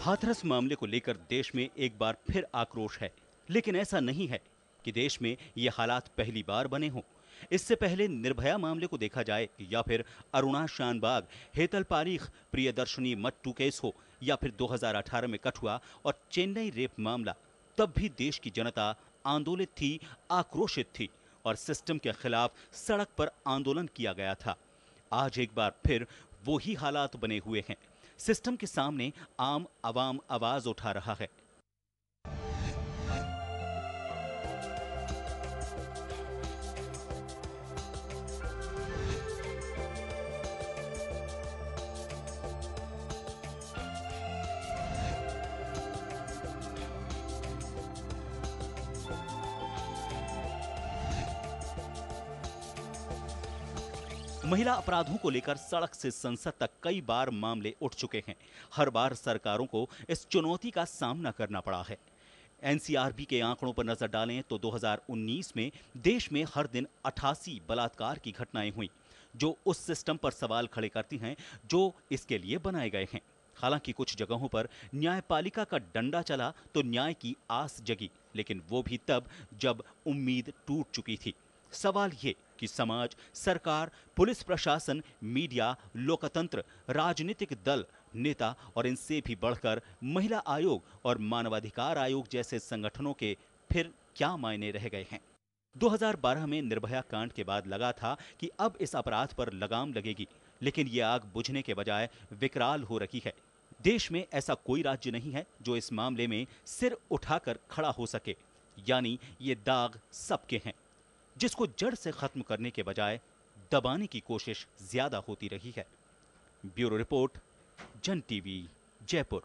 हाथरस मामले को लेकर देश में एक बार फिर आक्रोश है, लेकिन ऐसा नहीं है कि देश में ये हालात पहली बार बने हों। इससे पहले निर्भया मामले को देखा जाए या फिर अरुणा शानबाग, हेतल पारीख, प्रियदर्शनी मट्टू केस हो या फिर 2018 में कठुआ और चेन्नई रेप मामला, तब भी देश की जनता आंदोलित थी, आक्रोशित थी और सिस्टम के खिलाफ सड़क पर आंदोलन किया गया था। आज एक बार फिर वो ही हालात बने हुए हैं। सिस्टम के सामने आम आवाम आवाज उठा रहा है। महिला अपराधों को लेकर सड़क से संसद तक कई बार मामले उठ चुके हैं। हर बार सरकारों को इस चुनौती का सामना करना पड़ा है। एनसीआरबी के आंकड़ों पर नजर डालें तो 2019 में देश में हर दिन 88 बलात्कार की घटनाएं हुई, जो उस सिस्टम पर सवाल खड़े करती हैं जो इसके लिए बनाए गए हैं। हालांकि कुछ जगहों पर न्यायपालिका का डंडा चला तो न्याय की आस जगी, लेकिन वो भी तब जब उम्मीद टूट चुकी थी। सवाल ये कि समाज, सरकार, पुलिस प्रशासन, मीडिया, लोकतंत्र, राजनीतिक दल, नेता और इनसे भी बढ़कर महिला आयोग और मानवाधिकार आयोग जैसे संगठनों के फिर क्या मायने रह गए हैं। 2012 में निर्भया कांड के बाद लगा था कि अब इस अपराध पर लगाम लगेगी, लेकिन ये आग बुझने के बजाय विकराल हो रही है। देश में ऐसा कोई राज्य नहीं है जो इस मामले में सिर उठाकर खड़ा हो सके, यानी ये दाग सबके हैं, जिसको जड़ से खत्म करने के बजाय दबाने की कोशिश ज्यादा होती रही है। Bureau report, Jan TV, Jaipur.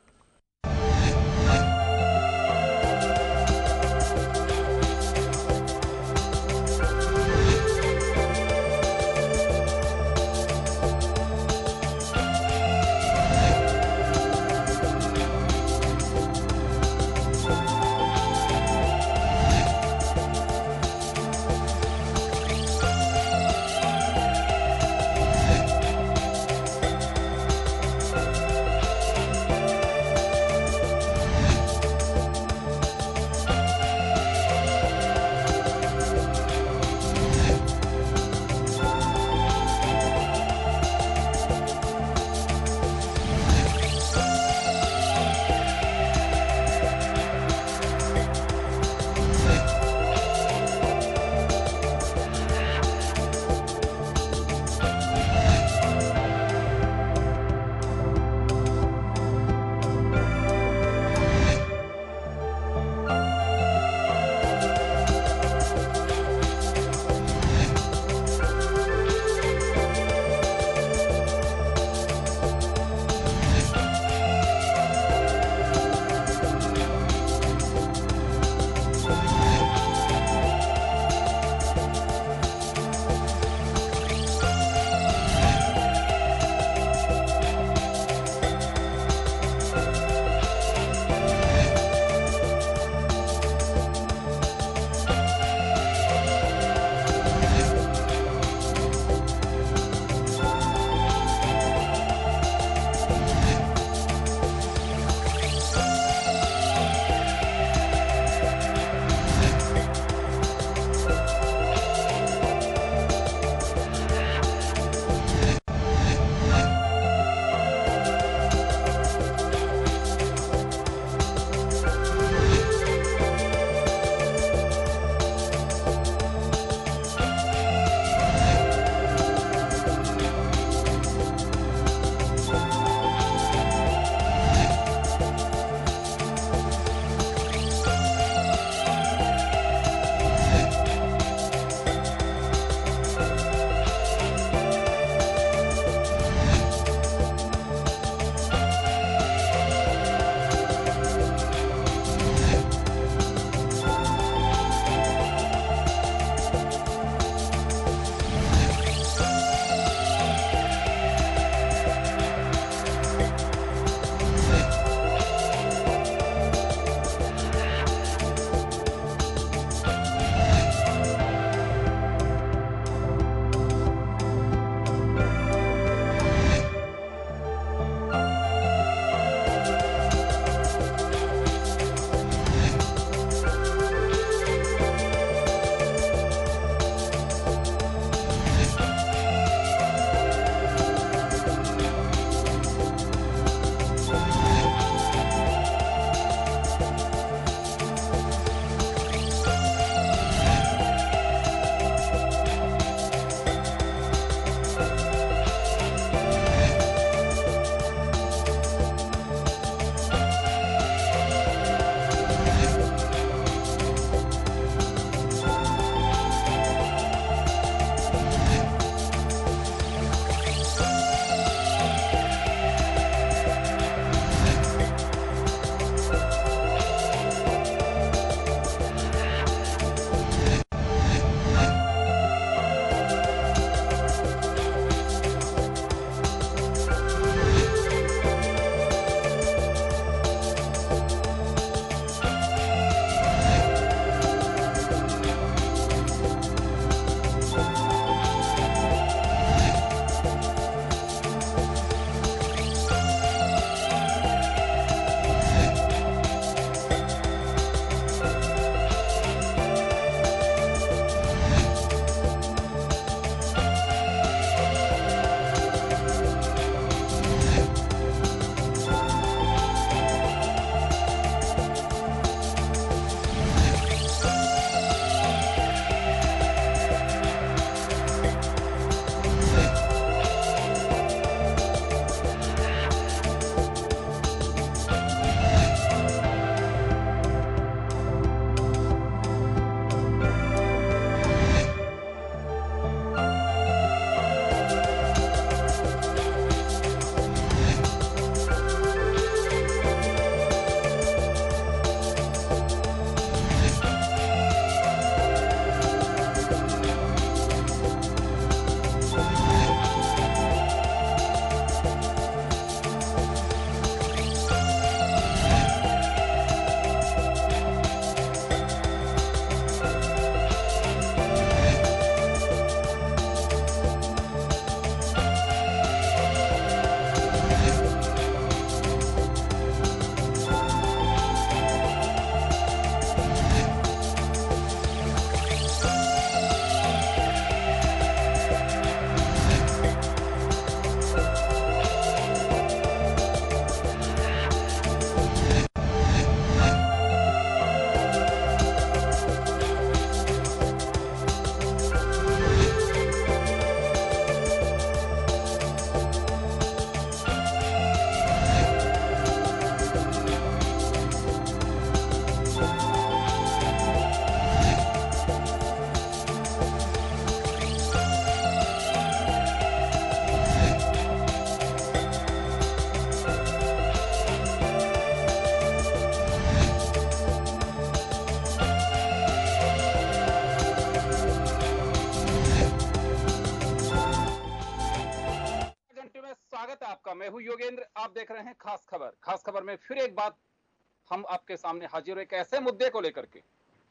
स्वागत है आपका। मैं हूं योगेंद्र, आप देख रहे हैं खास खबर। खास खबर में फिर एक बात हम आपके सामने हाजिर हो, एक ऐसे मुद्दे को लेकर के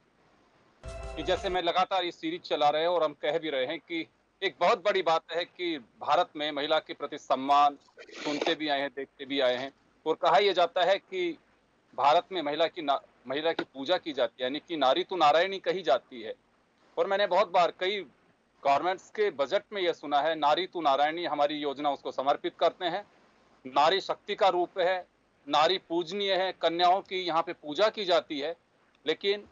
कि जैसे मैं लगातार ये सीरीज चला रहे हैं और हम कह भी रहे हैं कि एक बहुत बड़ी बात है कि भारत में महिला के प्रति सम्मान सुनते भी आए हैं, देखते भी आए हैं। और कहा यह जाता है कि भारत में महिला की पूजा की जाती है, यानी कि नारी तो नारायणी कही जाती है। और मैंने बहुत बार कई गवर्नमेंट्स के बजट में यह सुना है, नारी तू नारायणी हमारी योजना उसको समर्पित करते हैं। नारी शक्ति का रूप है, नारी पूजनीय है, कन्याओं की यहाँ पे पूजा की जाती है। लेकिन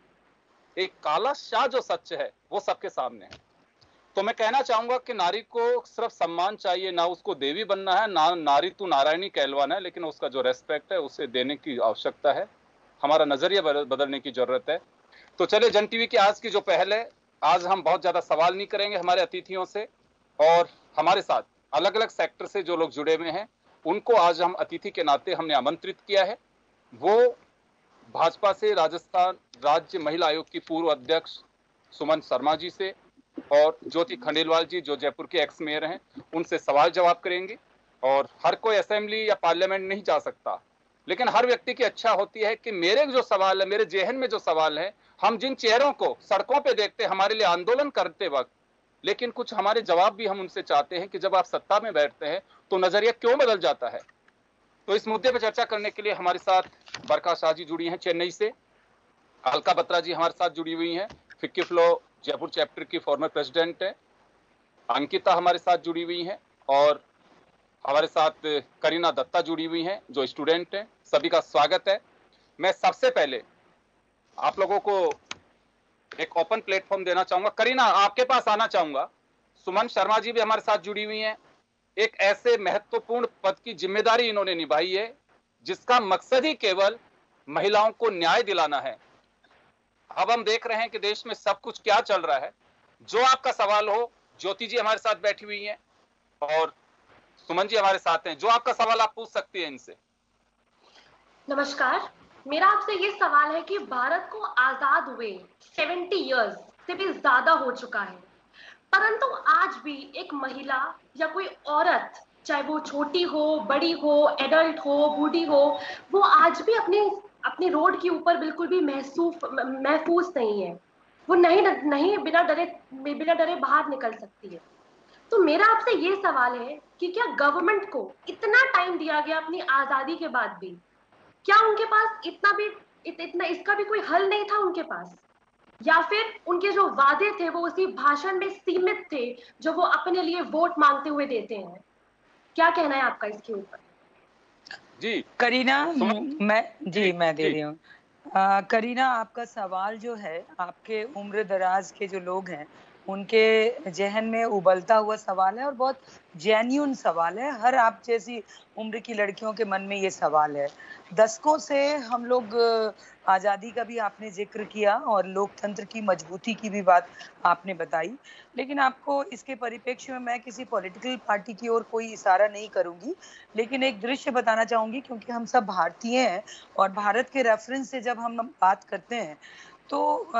एक काला शाह जो सच है वो सबके सामने है। तो मैं कहना चाहूंगा कि नारी को सिर्फ सम्मान चाहिए, ना उसको देवी बनना है, ना नारी तू नारायणी कहलवाना है, लेकिन उसका जो रेस्पेक्ट है उसे देने की आवश्यकता है। हमारा नजरिया बदलने की जरूरत है। तो चले जन टीवी की आज की जो पहल है, आज हम बहुत ज्यादा सवाल नहीं करेंगे हमारे अतिथियों से, और हमारे साथ अलग अलग सेक्टर से जो लोग जुड़े हुए हैं उनको आज हम अतिथि के नाते हमने आमंत्रित किया है। वो भाजपा से राजस्थान राज्य महिला आयोग की पूर्व अध्यक्ष सुमन शर्मा जी से और ज्योति खंडेलवाल जी जो जयपुर के एक्स मेयर हैं उनसे सवाल जवाब करेंगे। और हर कोई असेंबली या पार्लियामेंट नहीं जा सकता, लेकिन हर व्यक्ति की इच्छा होती है कि मेरे जो सवाल है, मेरे जेहन में जो सवाल है, हम जिन चेहरों को सड़कों पे देखते हैं हमारे लिए आंदोलन करते वक्त, लेकिन कुछ हमारे जवाब भी हम उनसे चाहते हैं कि जब आप सत्ता में बैठते हैं तो नजरिया क्यों बदल जाता है। तो इस मुद्दे पर चर्चा करने के लिए हमारे साथ बरका शाह जी जुड़ी हैं चेन्नई से, अलका बत्रा जी हमारे साथ जुड़ी हुई हैं, फिक्की फ्लो जयपुर चैप्टर की फॉर्मर प्रेसिडेंट है, अंकिता हमारे साथ जुड़ी हुई हैं, और हमारे साथ करीना दत्ता जुड़ी हुई हैं जो स्टूडेंट हैं। सभी का स्वागत है। मैं सबसे पहले आप लोगों को एक ओपन प्लेटफॉर्म देना चाहूंगा। करीना, आपके पास आना चाहूंगा। सुमन शर्मा जी भी हमारे साथ जुड़ी हुई हैं। एक ऐसे महत्वपूर्ण पद की जिम्मेदारी इन्होंने निभाई है जिसका मकसद ही केवल महिलाओं को न्याय दिलाना है। अब हम देख रहे हैं कि देश में सब कुछ क्या चल रहा है। जो आपका सवाल हो, ज्योति जी हमारे साथ बैठी हुई हैं और सुमन जी हमारे साथ हैं, जो आपका सवाल आप पूछ सकती हैं इनसे। नमस्कार, मेरा आपसे ये सवाल है कि भारत को आजाद हुए 70 इयर्स से भी ज्यादा हो चुका है, परंतु आज भी एक महिला या कोई औरत, चाहे वो छोटी हो, बड़ी हो, एडल्ट हो, बूढ़ी हो, वो आज भी अपने अपने रोड के ऊपर बिल्कुल भी महफूज नहीं है। वो नहीं बिना डरे बाहर निकल सकती है। तो मेरा आपसे ये सवाल है कि क्या गवर्नमेंट को इतना टाइम दिया गया अपनी आजादी के बाद भी, क्या उनके पास इतना इसका भी कोई हल नहीं था उनके पास, या फिर उनके जो वादे थे वो उसी भाषण में सीमित थे जो वो अपने लिए वोट मांगते हुए देते हैं? क्या कहना है आपका इसके ऊपर? जी करीना, मैं दे जी रही हूँ। करीना, आपका सवाल जो है, आपके उम्र दराज के जो लोग हैं उनके जहन में उबलता हुआ सवाल है और बहुत जेन्युइन सवाल है। हर आप जैसी उम्र की लड़कियों के मन में ये सवाल है। दशकों से हम लोग आज़ादी का भी आपने जिक्र किया और लोकतंत्र की मजबूती की भी बात आपने बताई, लेकिन आपको इसके परिप्रेक्ष्य में मैं किसी पॉलिटिकल पार्टी की ओर कोई इशारा नहीं करूंगी, लेकिन एक दृश्य बताना चाहूंगी क्योंकि हम सब भारतीय हैं और भारत के रेफरेंस से जब हम बात करते हैं तो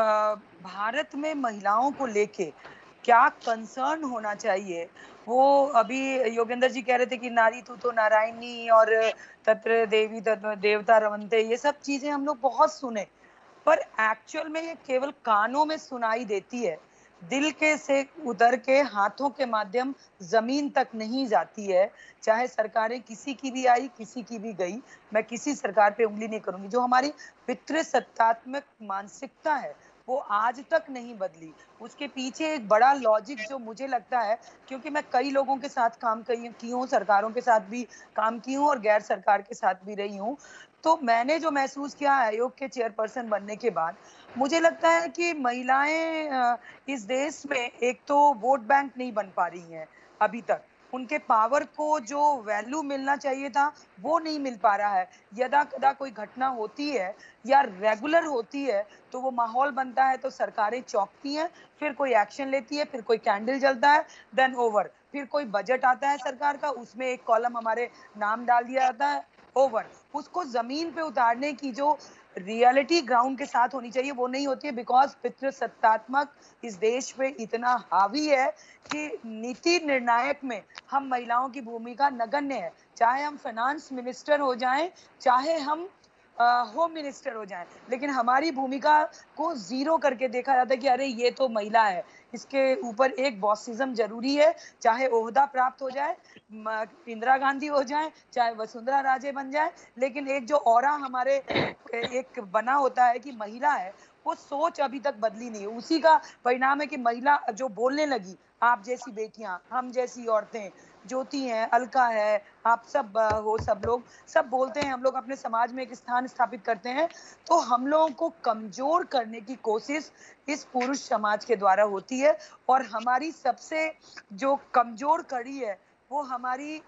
भारत में महिलाओं को लेके क्या कंसर्न होना चाहिए। वो अभी योगेंद्र जी कह रहे थे कि नारी तू तो नारायणी और तत्र देवी तत्र देवता रमनते, ये सब चीजें हम लोग बहुत सुने, पर एक्चुअल में ये केवल कानों में सुनाई देती है, दिल के से उतर के हाथों के माध्यम जमीन तक नहीं जाती है। चाहे सरकारें किसी की भी आई, किसी की भी गई, मैं किसी सरकार पे उंगली नहीं करूंगी। जो हमारी पितृसत्तात्मक मानसिकता है वो आज तक नहीं बदली। उसके पीछे एक बड़ा लॉजिक जो मुझे लगता है, क्योंकि मैं कई लोगों के साथ काम की हूँ, सरकारों के साथ भी काम की हूँ और गैर सरकार के साथ भी रही हूँ, तो मैंने जो महसूस किया आयोग के चेयरपर्सन बनने के बाद, मुझे लगता है कि महिलाएं इस देश में एक तो वोट बैंक नहीं बन पा रही हैं अभी तक। उनके पावर को जो वैल्यू मिलना चाहिए था वो नहीं मिल पा रहा है। यदा कदा कोई घटना होती है या रेगुलर होती है तो वो माहौल बनता है, तो सरकारें चौंकती हैं, फिर कोई एक्शन लेती है, फिर कोई कैंडल जलता है, देन ओवर। फिर कोई बजट आता है सरकार का, उसमें एक कॉलम हमारे नाम डाल दिया जाता है, ओवर। उसको जमीन पे उतारने की जो रियलिटी ग्राउंड के साथ होनी चाहिए, वो नहीं होती है। बिकॉज पितृसत्तात्मक इस देश पे इतना हावी है कि नीति निर्णायक में हम महिलाओं की भूमिका नगण्य है। चाहे हम फाइनेंस मिनिस्टर हो जाएं, चाहे हम होम मिनिस्टर हो जाएं, लेकिन हमारी भूमिका को जीरो करके देखा जाता है कि अरे ये तो महिला है, इसके ऊपर एक बॉसिज्म जरूरी है। चाहे ओहदा प्राप्त हो जाए, इंदिरा गांधी हो जाए, चाहे वसुंधरा राजे बन जाए, लेकिन एक जो ऑरा हमारे एक बना होता है कि महिला है, वो सोच अभी तक बदली नहीं है। उसी का परिणाम है कि महिला जो बोलने लगी, आप जैसी बेटियां, हम जैसी औरतें, ज्योति हैं, अलका है, आप सब हो, सब लोग सब बोलते हैं, हम लोग अपने समाज में एक स्थान स्थापित करते हैं। तो हम लोगों को कमजोर करने की कोशिश इस पुरुष समाज के द्वारा होती है। और हमारी सबसे जो कमजोर कड़ी है वो हमारी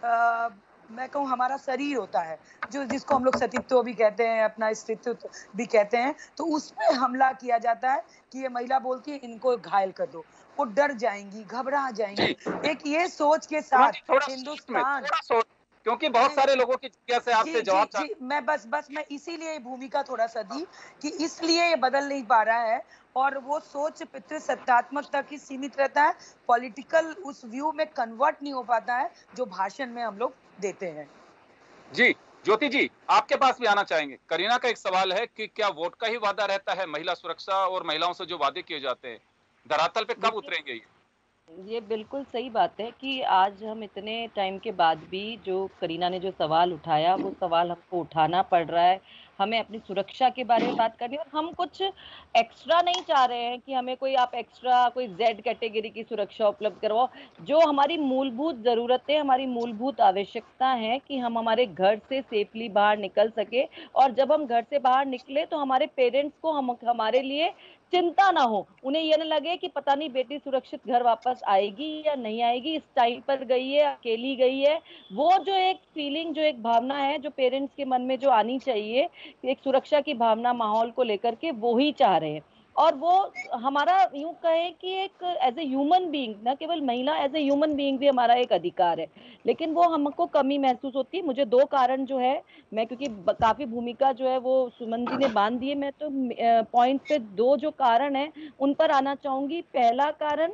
मैं कहूँ हमारा शरीर होता है, जो जिसको हम लोग सतीत्व भी कहते हैं, अपना स्त्रीत्व भी कहते हैं। तो उसमें हमला किया जाता है कि ये महिला बोलती है इनको घायल कर दो, वो डर जाएंगी, घबरा जाएंगी। एक ये सोच के साथ हिंदुस्तान, क्योंकि बहुत सारे लोगों की जिज्ञासा से आपसे जवाब जी, मैं बस मैं इसीलिए भूमिका थोड़ा सा दी कि इसलिए ये बदल नहीं पा रहा है और वो सोच पितृसत्तात्मक तक ही सीमित रहता है, पॉलिटिकल उस व्यू में कन्वर्ट नहीं हो पाता है जो भाषण में हम लोग देते हैं। जी ज्योति जी, आपके पास भी आना चाहेंगे। करीना का एक सवाल है कि क्या वोट का ही वादा रहता है महिला सुरक्षा और महिलाओं से जो वादे किए जाते हैं धरातल पे कब उतरेंगे? ये बिल्कुल सही बात है कि आज हम इतने टाइम के बाद भी जो करीना ने जो सवाल उठाया, वो सवाल हमको उठाना पड़ रहा है। हमें अपनी सुरक्षा के बारे में बात करनी है और हम कुछ एक्स्ट्रा नहीं चाह रहे हैं कि हमें कोई आप एक्स्ट्रा कोई जेड कैटेगरी की सुरक्षा उपलब्ध करवाओ। जो हमारी मूलभूत ज़रूरतें, हमारी मूलभूत आवश्यकता है कि हम हमारे घर से सेफली बाहर निकल सके, और जब हम घर से बाहर निकले तो हमारे पेरेंट्स को हमारे लिए चिंता ना हो, उन्हें ये न लगे कि पता नहीं बेटी सुरक्षित घर वापस आएगी या नहीं आएगी, इस टाइम पर गई है, अकेली गई है। वो जो एक फीलिंग, जो एक भावना है जो पेरेंट्स के मन में जो आनी चाहिए, एक सुरक्षा की भावना माहौल को लेकर के, वो ही चाह रहे हैं। और वो हमारा यूं कहें कि एक एज ए ह्यूमन बीइंग, ना केवल महिला, एज ए ह्यूमन बीइंग भी हमारा एक अधिकार है, लेकिन वो हमको कमी महसूस होती है। मुझे दो कारण जो है, मैं क्योंकि काफी भूमिका जो है वो सुमन जी ने बांध दी है, मैं तो पॉइंट पे दो जो कारण है उन पर आना चाहूंगी। पहला कारण,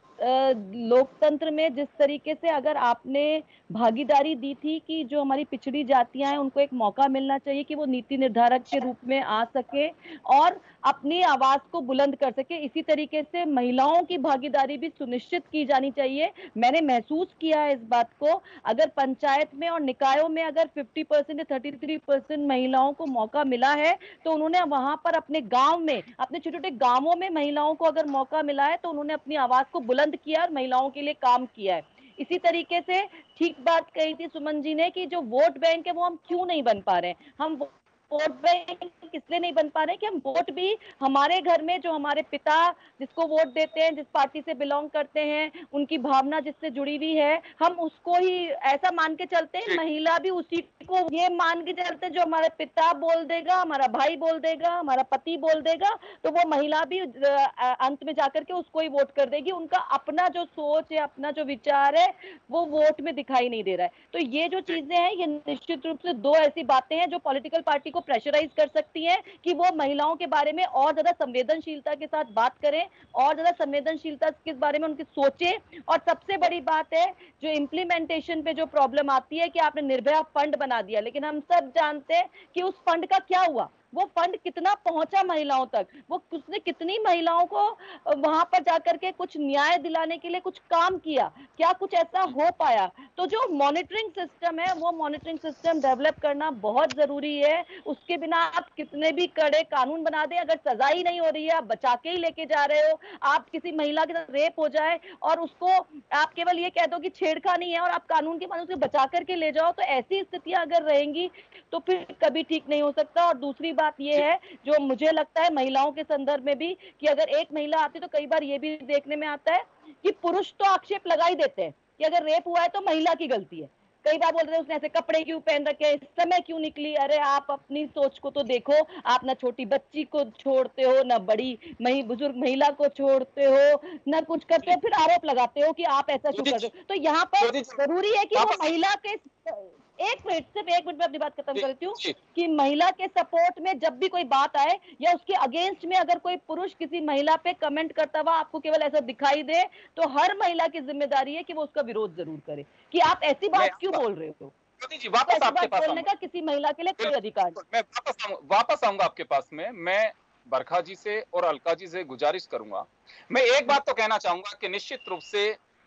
लोकतंत्र में जिस तरीके से अगर आपने भागीदारी दी थी कि जो हमारी पिछड़ी जातियां हैं उनको एक मौका मिलना चाहिए कि वो नीति निर्धारक के रूप में आ सके और अपनी आवाज को बुलंद कर सके, इसी तरीके से महिलाओं की भागीदारी भी सुनिश्चित की जानी चाहिए। मैंने महसूस किया है इस बात को, अगर पंचायत में और निकायों में अगर 50% या 33% महिलाओं को मौका मिला है तो उन्होंने वहां पर अपने गांव में, अपने छोटे छोटे गांवों में महिलाओं को अगर मौका मिला है तो उन्होंने अपनी आवाज को बुलंद किया और महिलाओं के लिए काम किया है। इसी तरीके से ठीक बात कही थी सुमन जी ने कि जो वोट बैंक है वो हम क्यों नहीं बन पा रहे हैं। हम वोट बैंक इसलिए नहीं बन पा रहे कि हम वोट भी हमारे घर में जो हमारे पिता जिसको वोट देते हैं, जिस पार्टी से बिलोंग करते हैं, उनकी भावना जिससे जुड़ी हुई है, हम उसको ही ऐसा मान के चलते हैं। महिला भी उसी को ये मान के चलते हैं, जो हमारे पिता बोल देगा, हमारा भाई बोल देगा, हमारा पति बोल देगा, तो वो महिला भी अंत में जाकर के उसको ही वोट कर देगी। उनका अपना जो सोच है, अपना जो विचार है, वो वोट में दिखाई नहीं दे रहा है। तो ये जो चीजें हैं, ये निश्चित रूप से दो ऐसी बातें हैं जो पॉलिटिकल पार्टी को प्रेशराइज कर सकती हैं कि वो महिलाओं के बारे में और ज्यादा संवेदनशीलता के साथ बात करें, और ज्यादा संवेदनशीलता के बारे में उनकी सोचें। और सबसे बड़ी बात है जो इम्प्लीमेंटेशन पे जो प्रॉब्लम आती है कि आपने निर्भया फंड बना दिया, लेकिन हम सब जानते हैं कि उस फंड का क्या हुआ, वो फंड कितना पहुंचा महिलाओं तक, वो उसने कितनी महिलाओं को वहां पर जाकर के कुछ न्याय दिलाने के लिए कुछ काम किया, क्या कुछ ऐसा हो पाया। तो जो मॉनिटरिंग सिस्टम है, वो मॉनिटरिंग सिस्टम डेवलप करना बहुत जरूरी है। उसके बिना आप कितने भी कड़े कानून बना दें, अगर सजा ही नहीं हो रही है, आप बचा के ही लेके जा रहे हो, आप किसी महिला के साथ रेप हो जाए और उसको आप केवल ये कह दो कि छेड़खानी है और आप कानून के माध्यम से बचा करके ले जाओ, तो ऐसी स्थितियां अगर रहेंगी तो फिर कभी ठीक नहीं हो सकता। और दूसरी बात ये है जो मुझे लगता है महिलाओं के संदर्भ में भी, कि अगर एक महिला आती तो कई बार ये भी देखने में आता है कि पुरुष तो आक्षेप लगा ही देते हैं कि अगर रेप हुआ है तो महिला की गलती है। कई बार बोलते हैं उसने ऐसे कपड़े क्यों पहन रखे, इस समय क्यों निकली। अरे आप अपनी सोच को तो देखो, आप ना छोटी बच्ची को छोड़ते हो, ना बड़ी बुजुर्ग महिला को छोड़ते हो, ना कुछ करते हो, फिर आरोप लगाते हो कि आप ऐसा क्यों करते हो। तो यहाँ पर जरूरी है कि वो महिला के एक मिनट, सिर्फ एक मिनट में अपनी बात खत्म करती हूँ जी। कि महिला के सपोर्ट में जब भी कोई बात आए या उसके अगेंस्ट में अगर कोई पुरुष किसी महिला पे कमेंट करता हुआ आपको केवल ऐसा दिखाई दे, तो हर महिला की जिम्मेदारी है कि वो उसका विरोध जरूर करे कि आप ऐसी बात क्यों बोल रहे हो। ज्योति जी वापस ऐसी आपके बात पास बोलने का किसी महिला के लिए कोई अधिकार नहीं। मैं वापस आऊंगा आपके पास में। मैं बरखा जी से और अलका जी से गुजारिश करूंगा, मैं एक बात तो कहना चाहूंगा कि निश्चित रूप से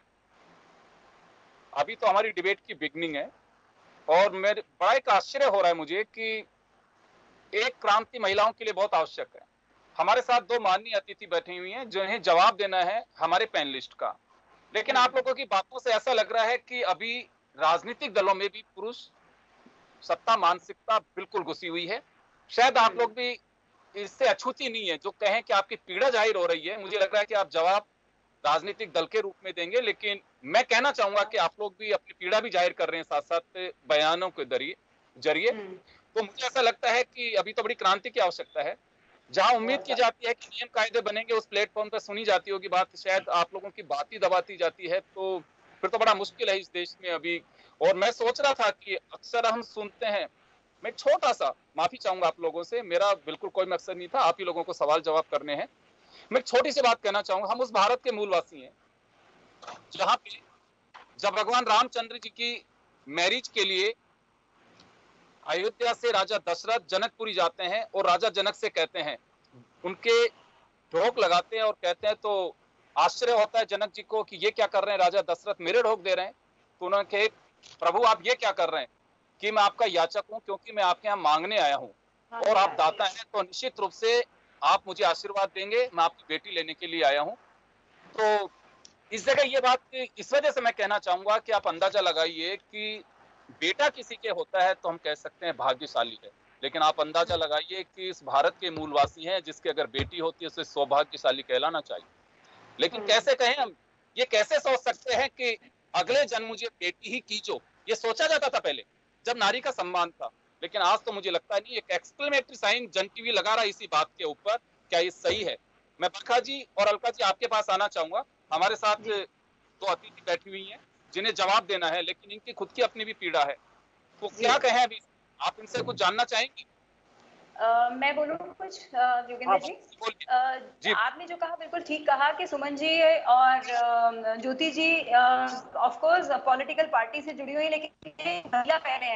अभी तो हमारी डिबेट की बिगनिंग है और मेरे बड़ा एक आश्चर्य हो रहा है मुझे कि एक क्रांति महिलाओं के लिए बहुत आवश्यक है। हमारे साथ दो माननीय अतिथि बैठी हुई हैं जिन्हें जवाब देना है हमारे पैनलिस्ट का, लेकिन आप लोगों की बातों से ऐसा लग रहा है कि अभी राजनीतिक दलों में भी पुरुष सत्ता मानसिकता बिल्कुल घुसी हुई है। शायद आप लोग भी इससे अछूती नहीं है जो कहें कि आपकी पीड़ा जाहिर हो रही है। मुझे लग रहा है कि आप जवाब राजनीतिक दल के रूप में देंगे, लेकिन मैं कहना चाहूंगा कि आप लोग भी अपनी पीड़ा भी जाहिर कर रहे हैं साथ साथ बयानों के जरिए। तो मुझे ऐसा लगता है कि अभी तो बड़ी क्रांति की आवश्यकता है। जहां उम्मीद की जाती है कि नियम कायदे बनेंगे उस प्लेटफॉर्म पर सुनी जाती होगी बात, शायद आप लोगों की बात ही दबाती जाती है, तो फिर तो बड़ा मुश्किल है इस देश में अभी। और मैं सोच रहा था कि अक्सर हम सुनते हैं, मैं छोटा सा माफी चाहूंगा आप लोगों से, मेरा बिल्कुल कोई मकसद नहीं था, आप ही लोगों को सवाल जवाब करने हैं। मैं छोटी सी बात कहना चाहूंगा, हम उस भारत के मूलवासी हैं जहां पे जब भगवान रामचंद्र जी की मैरिज के लिए अयोध्या से राजा दशरथ जनकपुरी जाते हैं और राजा जनक से कहते हैं, उनके ढोक लगाते हैं और कहते हैं, तो आश्चर्य होता है जनक जी को कि ये क्या कर रहे हैं राजा दशरथ, मेरे ढोक दे रहे हैं। तो उन्होंने कहा प्रभु आप ये क्या कर रहे हैं कि मैं आपका याचक हूं, क्योंकि मैं आपके यहाँ मांगने आया हूं और आप दाता हैं, तो निश्चित रूप से आप मुझे आशीर्वाद देंगे, मैं आपकी बेटी लेने के लिए आया हूं। तो इस जगह ये बात इस वजह से मैं कहना चाहूंगा कि आप अंदाजा लगाइए कि बेटा किसी के होता है तो हम कह सकते हैं भाग्यशाली है, लेकिन आप अंदाजा लगाइए कि इस भारत के मूलवासी हैं जिसकी अगर बेटी होती है उसे सौभाग्यशाली कहलाना चाहिए। लेकिन कैसे कहें हम, ये कैसे सोच सकते हैं कि अगले जन्म मुझे बेटी ही कीजो, ये सोचा जाता था पहले जब नारी का सम्मान था, लेकिन आज तो मुझे लगता नहीं। एक एक्सक्लेमेटरी साइन जन टीवी लगा रहा है इसी बात के ऊपर, क्या ये सही है? मैं बरखा जी और अलका जी आपके पास आना चाहूंगा। हमारे साथ दो अतिथि बैठी हुई हैं जिन्हें जवाब देना है, लेकिन इनकी खुद की अपनी भी पीड़ा है, तो क्या कहें अभी, आप इनसे कुछ जानना चाहेंगी? मैं बोलूँ कुछ योगेंद्र जी? आपने जो कहा बिल्कुल ठीक कहा कि सुमन जी और Jyoti ji of course political party से जुड़ी हुई, लेकिन महिला पहले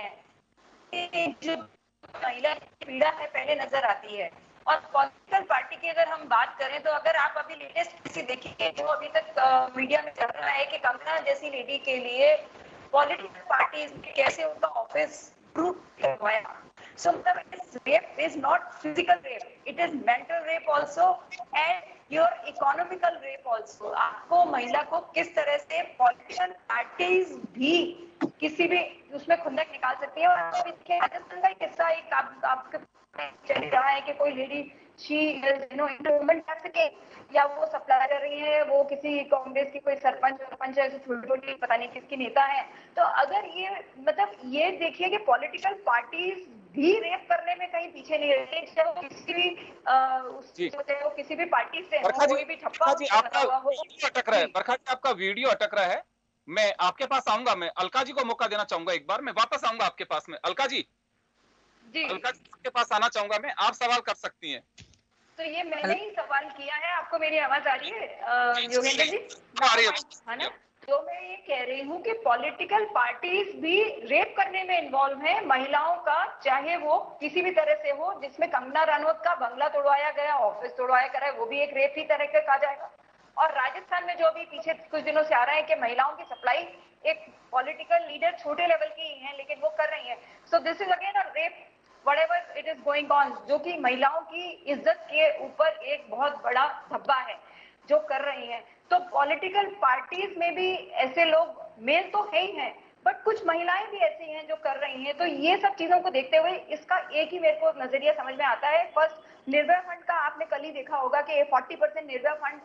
है, जो महिला की पीड़ा है पहले नजर आती है। और पॉलिटिकल पार्टी की अगर हम बात करें तो अगर आप अभी लेटेस्ट किसी देखिए जो अभी तक मीडिया में चल रहा है कि कंगना जैसी लेडी के लिए पॉलिटिकल पार्टी कैसे उनका ऑफिस प्रूफ करवाया। So this rape is not physical rape, it is mental rape also and your economical rape also. आपको महिला को किस तरह से political parties भी किसी भी उसमें खुंदक निकाल सकती है। और अभी देखिए राजस्थान का किस्सा एक आपके चल रहा है कि कोई लेडी इंटरवूमेंट कर सके या वो सप्लाई कर रही है, वो किसी कांग्रेस की कोई सरपंच ऐसे छोटी पता नहीं किसकी नेता है। तो अगर ये मतलब ये देखिए कि पॉलिटिकल पार्टीज भी रेप करने में कहीं पीछे नहीं रहती, चाहे वो किसी भी चाहे वो किसी भी पार्टी से हो, कोई भी ठप्पा अटक रहा है। बरखा जी आपका वीडियो अटक रहा है, मैं आपके पास आऊंगा, मैं अलका जी को मौका देना चाहूंगा एक बार, मैं वापस आऊंगा आपके पास में। अलका जी अलका जी आपके पास आना चाहूंगा मैं, आप सवाल कर सकती हैं। तो ये मैंने ही सवाल किया है, आपको मेरी आवाज आ रही है योगेंद्र जी? आ रही है ना? तो मैं ये कह रही हूँ कि पॉलिटिकल पार्टीज भी रेप करने में इन्वॉल्व हैं महिलाओं का, चाहे वो किसी भी तरह से हो, जिसमें कंगना रनौत का बंगला तोड़वाया गया, ऑफिस तोड़वाया गया, वो भी एक रेप ही तरह का कहा जाएगा। और राजस्थान में जो अभी पीछे कुछ दिनों से आ रहा है कि महिलाओं की सप्लाई एक पॉलिटिकल लीडर छोटे लेवल की है लेकिन वो कर रही है। So this is again a rape whatever it is going on, जो कि महिलाओं की इज्जत के ऊपर एक बहुत बड़ा धब्बा है जो कर रही हैं। तो पॉलिटिकल पार्टीज में भी ऐसे लोग मेल तो है ही हैं, बट कुछ महिलाएं भी ऐसी हैं जो कर रही हैं। तो ये सब चीजों को देखते हुए इसका एक ही मेरे को नजरिया समझ में आता है। फर्स्ट निर्भया फंड का आपने कल ही देखा होगा कि 40% निर्भया फंड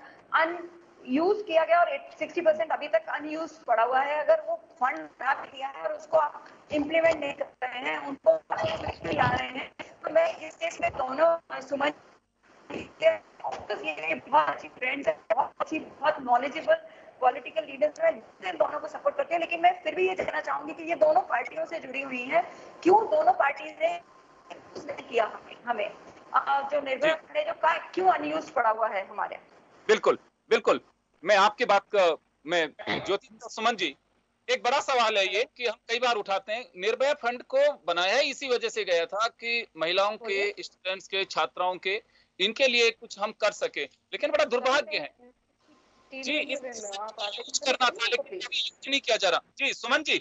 अनयूज किया गया और 60% अभी तक अनयूज पड़ा हुआ है। अगर वो फंड प्राप्त किया है और उसको आप इम्प्लीमेंट नहीं कर रहे हैं, उनको ला रहे हैं, तो मैं इस केस में दोनों सुमन बहुत अच्छी फ्रेंड्स है, बहुत अच्छी, बहुत नॉलेजेबल पॉलिटिकल लीडर्स हैं इन दोनों को सपोर्ट करते हैं, लेकिन मैं फिर भी ये कहना चाहूंगी कि ये दोनों पार्टियों से जुड़ी हुई है। क्यों दोनों पार्टी ने किया हमें जो निर्भया फंड है जो क्यों अनयूज पड़ा हुआ है हमारे? बिल्कुल बिल्कुल, मैं आपकी बात का मैं ज्योति सुमन जी, एक बड़ा सवाल है ये कि हम कई बार उठाते हैं, निर्भया फंड को बनाया ही इसी वजह से गया था कि महिलाओं के, स्टूडेंट्स के, छात्राओं के, इनके लिए कुछ हम कर सके। लेकिन बड़ा दुर्भाग्य है जी, कुछ करना था लेकिन नहीं किया जा रहा। जी सुमन जी,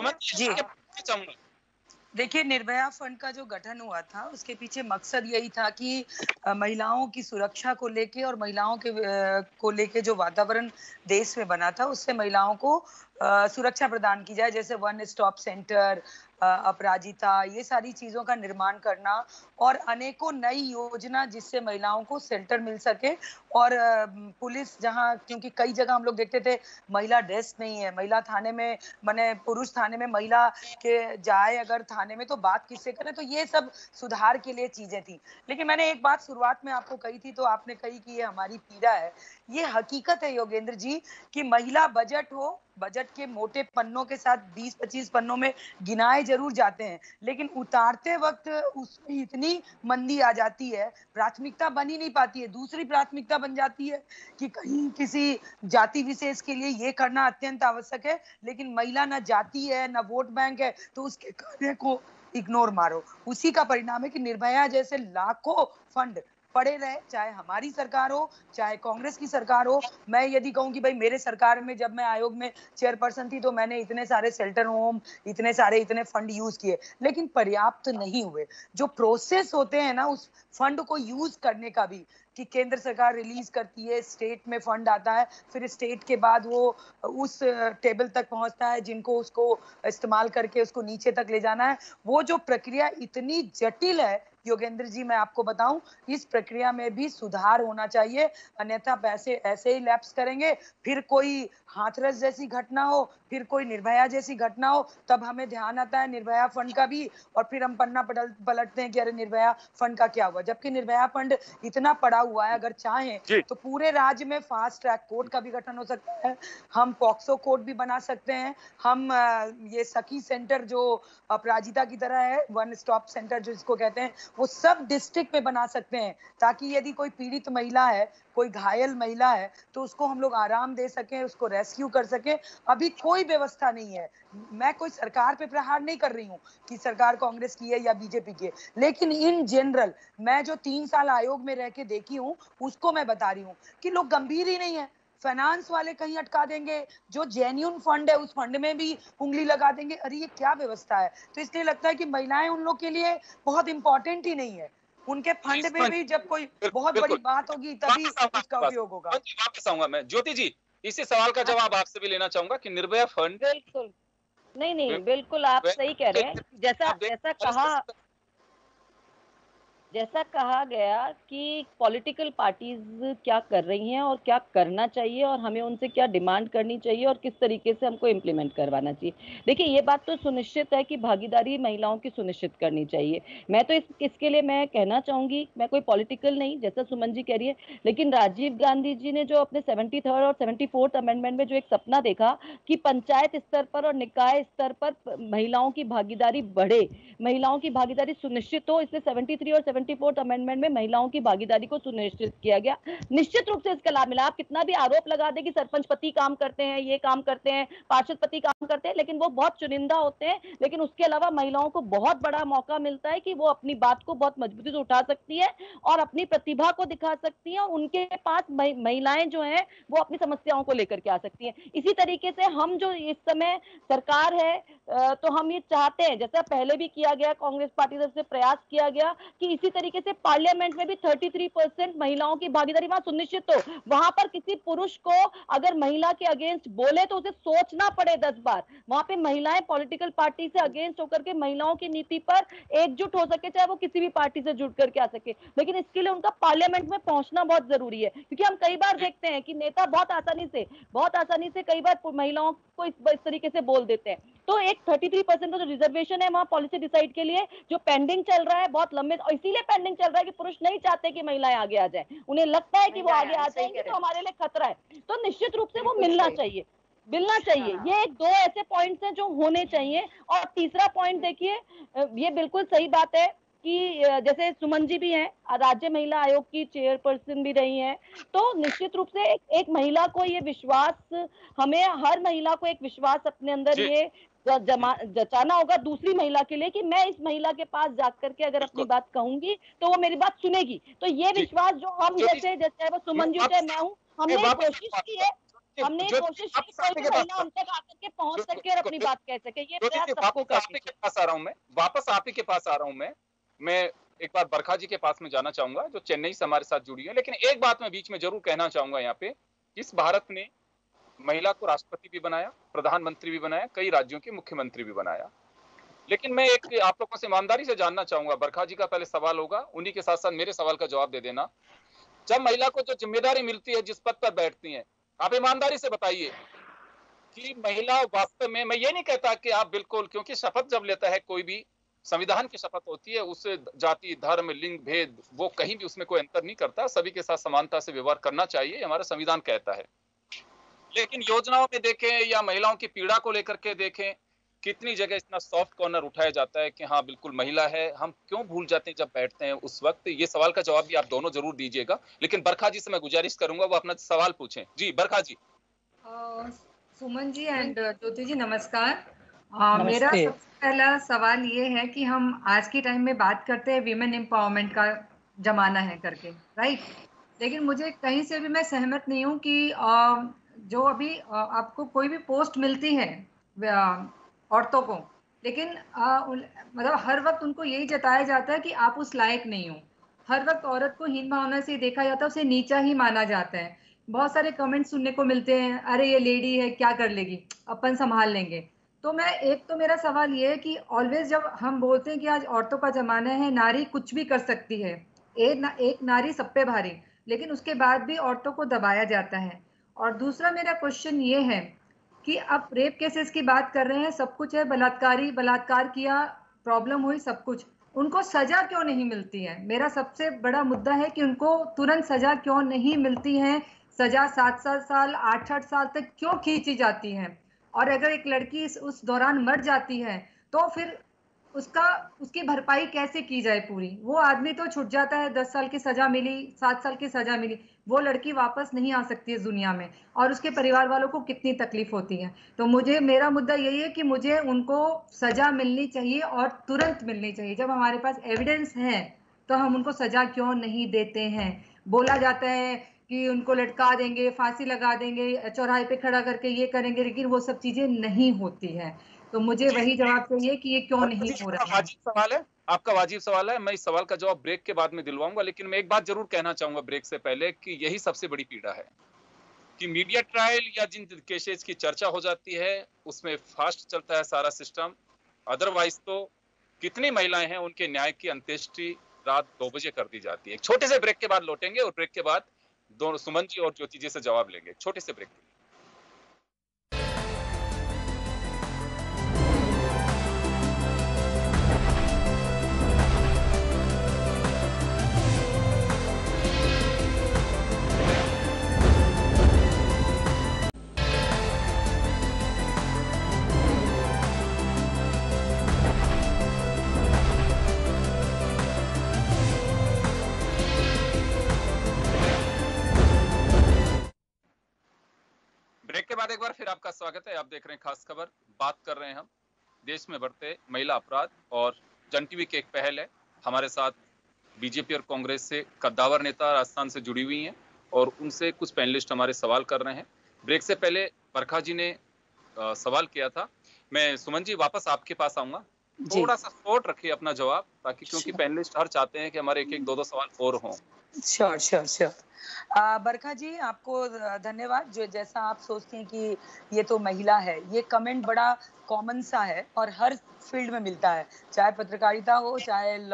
चाहूंगा। देखिए, निर्भया फंड का जो गठन हुआ था उसके पीछे मकसद यही था कि महिलाओं की सुरक्षा को लेके और महिलाओं के को लेके जो वातावरण देश में बना था उससे महिलाओं को सुरक्षा प्रदान की जाए, जैसे वन स्टॉप सेंटर, अपराजिता, ये सारी चीजों का निर्माण करना और अनेकों नई योजना जिससे महिलाओं को शेल्टर मिल सके। और पुलिस जहां, क्योंकि कई जगह हम लोग देखते थे महिला डेस्क नहीं है, महिला थाने में, माने पुरुष थाने में महिला के जाए अगर थाने में तो बात किससे करें, तो ये सब सुधार के लिए चीजें थी। लेकिन मैंने एक बात शुरुआत में आपको कही थी, तो आपने कही कि ये हमारी पीड़ा है। ये हकीकत है योगेंद्र जी कि महिला बजट हो, बजट के मोटे पन्नों के साथ 20-25 पन्नों में गिनाए जरूर जाते हैं, लेकिन उतारते वक्त उसमें इतनी मंदी आ जाती है, प्राथमिकता बन ही नहीं पाती है। दूसरी प्राथमिकता बन जाती है कि कहीं किसी जाति विशेष के लिए ये करना अत्यंत आवश्यक है, लेकिन महिला ना जाति है ना वोट बैंक है, तो उसके कार्य को इग्नोर मारो। उसी का परिणाम है कि निर्भया जैसे लाखों फंड पड़े रहे, चाहे हमारी सरकार हो चाहे कांग्रेस की सरकार हो। मैं यदि कहूं कि भाई मेरे सरकार में जब मैं आयोग में चेयरपर्सन थी तो मैंने इतने सारे शेल्टर होम, इतने फंड यूज किए, लेकिन पर्याप्त नहीं हुए। जो प्रोसेस होते हैं ना उस फंड को यूज करने का भी, कि केंद्र सरकार रिलीज करती है, स्टेट में फंड आता है, फिर स्टेट के बाद वो उस टेबल तक पहुंचता है जिनको उसको इस्तेमाल करके उसको नीचे तक ले जाना है। वो जो प्रक्रिया इतनी जटिल है योगेंद्र जी, मैं आपको बताऊं, इस प्रक्रिया में भी सुधार होना चाहिए, अन्यथा पैसे ऐसे ही लैप्स करेंगे, फिर कोई हाथरस जैसी घटना हो, फिर कोई निर्भया जैसी घटना हो, तब हमें ध्यान आता है निर्भया फंड का भी, और फिर हम पन्ना पलटते हैं कि अरे निर्भया फंड का क्या हुआ। जबकि निर्भया फंड इतना पड़ा हुआ है, अगर चाहें तो पूरे राज्य में फास्ट ट्रैक कोर्ट का भी गठन हो सकता है, हम पॉक्सो कोर्ट भी बना सकते हैं, हम ये सखी सेंटर जो अपराजिता की तरह है, वन स्टॉप सेंटर जो इसको कहते हैं, वो सब डिस्ट्रिक्ट में बना सकते हैं, ताकि यदि कोई पीड़ित महिला है, कोई घायल महिला है, तो उसको हम लोग आराम दे सकें, उसको रेस्क्यू कर सकें। अभी कोई व्यवस्था नहीं है। मैं कोई सरकार पे प्रहार नहीं कर रही हूँ कि सरकार कांग्रेस की है या बीजेपी की है, लेकिन इन जनरल मैं जो 3 साल आयोग में रह के देखी हूँ उसको मैं बता रही हूँ कि लोग गंभीर ही नहीं है। फाइनेंस वाले कहीं अटका देंगे, जो जेन्युइन फंड है उस फंड में भी उंगली लगा देंगे। अरे ये क्या व्यवस्था है? तो इसलिए लगता है कि महिलाएं उन लोग के लिए बहुत इंपॉर्टेंट ही नहीं है। उनके फंड में भी जब कोई बहुत बड़ी बात होगी तभी इसका उपयोग होगा। वापस आऊंगा मैं। ज्योति जी, इसी सवाल का जवाब आपसे भी लेना चाहूंगा कि निर्भया फंड, बिल्कुल नहीं, बिल्कुल आप सही कह रहे हैं। जैसा कहा गया कि पॉलिटिकल पार्टीज क्या कर रही हैं और क्या करना चाहिए और हमें उनसे क्या डिमांड करनी चाहिए और किस तरीके से हमको इम्प्लीमेंट करवाना चाहिए। देखिए, ये बात तो सुनिश्चित है कि भागीदारी महिलाओं की सुनिश्चित करनी चाहिए। मैं तो इसके लिए मैं कहना चाहूंगी, मैं कोई पॉलिटिकल नहीं, जैसा सुमन जी कह रही है, लेकिन राजीव गांधी जी ने जो अपने 73rd और 74th अमेंडमेंट में जो एक सपना देखा कि पंचायत स्तर पर और निकाय स्तर पर महिलाओं की भागीदारी बढ़े, महिलाओं की भागीदारी सुनिश्चित हो, इसलिए 73 और 74th अमेंडमेंट में महिलाओं की भागीदारी को सुनिश्चित किया गया। निश्चित रूप से इसका लाभ मिला। आप कितना भी आरोप लगा दे कि सरपंच पति काम करते हैं, ये काम करते हैं, पार्षद पति काम करते हैं, लेकिन वो बहुत चुनिंदा होते हैं। लेकिन उसके अलावा महिलाओं को बहुत बड़ा मौका मिलता है कि वो अपनी बात को बहुत मजबूती से उठा सकती है और अपनी प्रतिभा को दिखा सकती है। उनके पास महिलाएं जो है वो अपनी समस्याओं को लेकर के आ सकती है। इसी तरीके से हम जो इस समय सरकार है, तो हम ये चाहते हैं, जैसा पहले भी किया गया, कांग्रेस पार्टी तरफ से प्रयास किया गया कि इसी तरीके से पार्लियामेंट में भी 33% महिलाओं की भागीदारी वहां सुनिश्चित हो। वहां पर किसी पुरुष को अगर महिला के अगेंस्ट बोले तो उसे सोचना पड़े 10 बार। वहां पे महिलाएं पॉलिटिकल पार्टी से अगेंस्ट होकर के महिलाओं की नीति पर एकजुट हो सके, चाहे वो किसी भी पार्टी से जुड़ करके आ सके। लेकिन इसके लिए उनका पार्लियामेंट में पहुंचना बहुत जरूरी है, क्योंकि हम कई बार देखते हैं कि नेता बहुत आसानी से कई बार महिलाओं को इस तरीके से बोल देते हैं। तो एक 33% का जो रिजर्वेशन है वहाँ पॉलिसी डिसाइड के लिए जो पेंडिंग चल रहा है बहुत लंबे, और इसीलिए पेंडिंग चल रहा है कि पुरुष नहीं चाहते कि महिलाएं आगे आ जाए, उन्हें लगता है कि वो आगे आ जाएंगे तो हमारे लिए खतरा है। तो निश्चित रूप से वो मिलना चाहिए। ये एक दो ऐसे पॉइंट्स हैं जो होने चाहिए। और तीसरा पॉइंट देखिए, ये बिल्कुल सही बात है कि जैसे सुमन जी भी हैं, राज्य महिला आयोग की चेयरपर्सन भी रही हैं, तो निश्चित रूप से एक महिला को ये विश्वास, हमें हर महिला को एक विश्वास अपने अंदर ये जचाना होगा दूसरी महिला के लिए कि मैं इस महिला के पास जाकर के अगर अपनी बात कहूंगी तो वो मेरी बात सुनेगी। तो ये विश्वास जो हम जैसे वो सुमन जी चाहे मैं हूँ, हमने कोशिश की है, हमने कोशिश की कोई भी महिला हम तक आकर के पहुंच सके और अपनी बात कह सके। ये प्रयास सबको करना चाहिए। पास आ रहा हूं मैं, वापस आप ही के पास आ रहा हूं मैं एक बार बरखा जी के पास में जाना चाहूंगा जो चेन्नई से हमारे साथ जुड़ी है। लेकिन एक बात मैं बीच में जरूर कहना चाहूंगा यहाँ पे, इस भारत ने महिला को राष्ट्रपति भी बनाया, प्रधानमंत्री भी बनाया, कई राज्यों के मुख्यमंत्री भी बनाया। लेकिन मैं एक आप लोगों से ईमानदारी से जानना चाहूंगा, बरखा जी का पहले सवाल होगा, उन्हीं के साथ साथ मेरे सवाल का जवाब दे देना। जब महिला को जो जिम्मेदारी मिलती है, जिस पद पर बैठती है, आप ईमानदारी से बताइए कि महिला वास्तव में, मैं ये नहीं कहता कि आप बिल्कुल, क्योंकि शपथ जब लेता है कोई भी, संविधान की शपथ होती है, उससे जाति धर्म लिंग भेद वो कहीं भी उसमें कोई अंतर नहीं करता, सभी के साथ समानता से व्यवहार करना चाहिए, हमारा संविधान कहता है। लेकिन योजनाओं में देखें या महिलाओं की पीड़ा को लेकर के देखें, कितनी जगह इतना सॉफ्ट कॉर्नर उठाया जाता है कि हाँ बिल्कुल महिला है, हम क्यों भूल जाते हैं जब बैठते हैं उस वक्त। ये सवाल का जवाब भी आप दोनों जरूर दीजिएगा। लेकिन बरखा जी से मैं गुजारिश करूंगा वो अपना सवाल पूछें। जी बरखा जी। सुमन जी एंड ज्योति जी नमस्कार। मेरा सबसे पहला सवाल ये है कि हम आज के टाइम में बात करते हैं विमेन एम्पावरमेंट का जमाना है करके, राइट? लेकिन मुझे कहीं से भी मैं सहमत नहीं हूँ कि जो अभी आपको कोई भी पोस्ट मिलती है औरतों को, लेकिन मतलब हर वक्त उनको यही जताया जाता है कि आप उस लायक नहीं हो। हर वक्त औरत को हीन भावना से देखा जाता है, उसे नीचा ही माना जाता है। बहुत सारे कमेंट सुनने को मिलते हैं, अरे ये लेडी है क्या कर लेगी, अपन संभाल लेंगे। तो मेरा सवाल ये है कि ऑलवेज जब हम बोलते हैं कि आज औरतों का जमाना है, नारी कुछ भी कर सकती है, एक नारी सब पे भारी, लेकिन उसके बाद भी औरतों को दबाया जाता है। और दूसरा मेरा क्वेश्चन ये है कि अब रेप केसेस की बात कर रहे हैं, सब कुछ है, बलात्कार किया, प्रॉब्लम हुई, सब कुछ, उनको सजा क्यों नहीं मिलती है? मेरा सबसे बड़ा मुद्दा है कि उनको तुरंत सजा क्यों नहीं मिलती है? सजा 7-7 साल 8-8 साल तक क्यों खींची जाती है? और अगर एक लड़की उस दौरान मर जाती है तो फिर उसकी भरपाई कैसे की जाए पूरी? वो आदमी तो छूट जाता है, 10 साल की सजा मिली, 7 साल की सजा मिली, वो लड़की वापस नहीं आ सकती इस दुनिया में, और उसके परिवार वालों को कितनी तकलीफ होती है। तो मेरा मुद्दा यही है कि मुझे उनको सजा मिलनी चाहिए और तुरंत मिलनी चाहिए। जब हमारे पास एविडेंस है तो हम उनको सजा क्यों नहीं देते हैं? बोला जाता है कि उनको लटका देंगे, फांसी लगा देंगे, चौराहे पे खड़ा करके ये करेंगे, लेकिन वो सब चीजें नहीं होती है। तो मुझे वही जवाब चाहिए कि ये क्यों नहीं हो रहा है। वाजिब सवाल है, आपका वाजिब सवाल है। मैं इस सवाल का जवाब ब्रेक के बाद में दिलवाऊंगा, लेकिन मैं एक बात जरूर कहना चाहूंगा ब्रेक से पहले कि यही सबसे बड़ी पीड़ा है कि मीडिया ट्रायल या जिन केसेस की चर्चा हो जाती है उसमें फास्ट चलता है सारा सिस्टम, अदरवाइज तो कितनी महिलाएं हैं उनके न्याय की अंत्येष्टि रात 2 बजे कर दी जाती है। एक छोटे से ब्रेक के बाद लौटेंगे और ब्रेक के बाद दोनों सुमन जी और ज्योति जी से जवाब लेंगे। छोटे से ब्रेक। एक बार फिर आपका स्वागत है। आप देख रहे हैं खास खबर। बात कर रहे हैं हम देश में बढ़ते महिला अपराध, और जन टीवी की एक पहल है। हमारे साथ बीजेपी और कांग्रेस से कद्दावर नेता राजस्थान से जुड़ी हुई हैं और उनसे कुछ पैनलिस्ट हमारे सवाल कर रहे हैं। ब्रेक से पहले बरखा जी ने सवाल किया था। मैं सुमन जी वापस आपके पास आऊंगा, थोड़ा सा शॉर्ट रखिए अपना जवाब, ताकि क्योंकि पैनलिस्ट हर चाहते हैं कि हमारे एक दो सवाल और हों। श्योर। बरखा जी आपको धन्यवाद। जो जैसा आप सोचते हैं कि ये तो महिला है, ये कमेंट बड़ा कॉमन सा है और हर फील्ड में मिलता है, चाहे पत्रकारिता हो, चाहे लॉ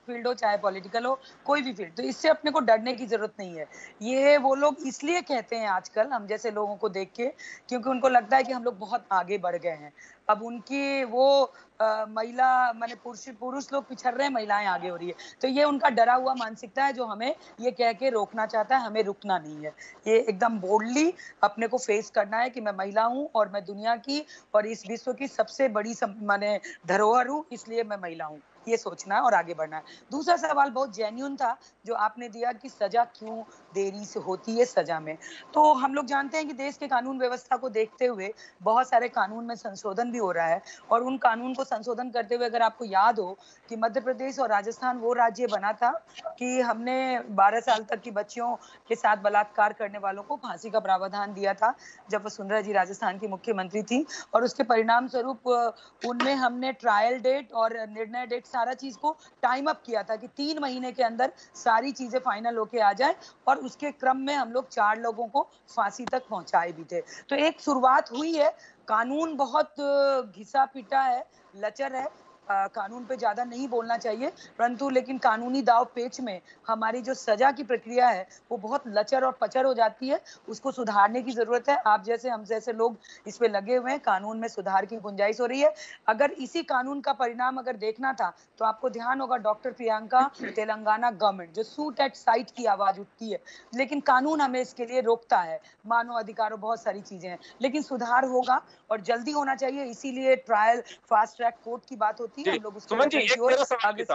फील्ड हो, चाहे पॉलिटिकल हो, कोई भी फील्ड, तो इससे अपने को डरने की जरूरत नहीं है। ये वो लोग इसलिए कहते हैं आजकल हम जैसे लोगों को देख के, क्योंकि उनको लगता है कि हम लोग बहुत आगे बढ़ गए हैं। अब उनकी वो महिला माने पुरुष लोग पिछड़ रहे हैं, महिलाएं आगे हो रही है, तो ये उनका डरा हुआ मानसिकता है जो हमें ये कह के रोकना चाहता है। हमें रुकना नहीं है, ये एकदम बोल्डली अपने को फेस करना है कि मैं महिला हूँ और मैं दुनिया की और इस विश्व की सबसे बड़ी माने धरोहर हूँ, इसलिए मैं महिला हूँ, ये सोचना है और आगे बढ़ना है। दूसरा सवाल बहुत जेन्युइन था जो आपने दिया कि सजा क्यों देरी से होती है सजा में। तो हम लोग जानते हैं कि देश के कानून व्यवस्था को देखते हुए बहुत सारे कानून में संशोधन भी हो रहा है, और उन कानून को संशोधन करते हुए अगर आपको याद हो कि मध्य प्रदेश और राजस्थान वो राज्य बना था कि हमने 12 साल तक की बच्चियों के साथ बलात्कार करने वालों को फांसी का प्रावधान दिया था जब वसुंधरा जी राजस्थान की मुख्यमंत्री थी, और उसके परिणाम स्वरूप उनमें हमने ट्रायल डेट और निर्णय डेट सारा चीज को टाइम अप किया था कि 3 महीने के अंदर सारी चीजें फाइनल होके आ जाए, और उसके क्रम में हम लोग 4 लोगों को फांसी तक पहुंचाए भी थे। तो एक शुरुआत हुई है। कानून बहुत घिसा पिटा है, लचर है, कानून पे ज्यादा नहीं बोलना चाहिए, परंतु लेकिन कानूनी दाव पेच में हमारी जो सजा की प्रक्रिया है वो बहुत लचर और पचर हो जाती है। उसको सुधारने की जरूरत है। आप जैसे हम जैसे लोग इस पे लगे हुए हैं, कानून में सुधार की गुंजाइश हो रही है। अगर इसी कानून का परिणाम अगर देखना था तो आपको ध्यान होगा डॉक्टर प्रियंका, तेलंगाना गवर्नमेंट जो सूट एट साइट की आवाज उठती है, लेकिन कानून हमें इसके लिए रोकता है। मानव अधिकारों बहुत सारी चीजें हैं, लेकिन सुधार होगा और जल्दी होना चाहिए, इसीलिए ट्रायल फास्ट ट्रैक कोर्ट की बात होती है। हम लोग सुमन जी, एक मेरा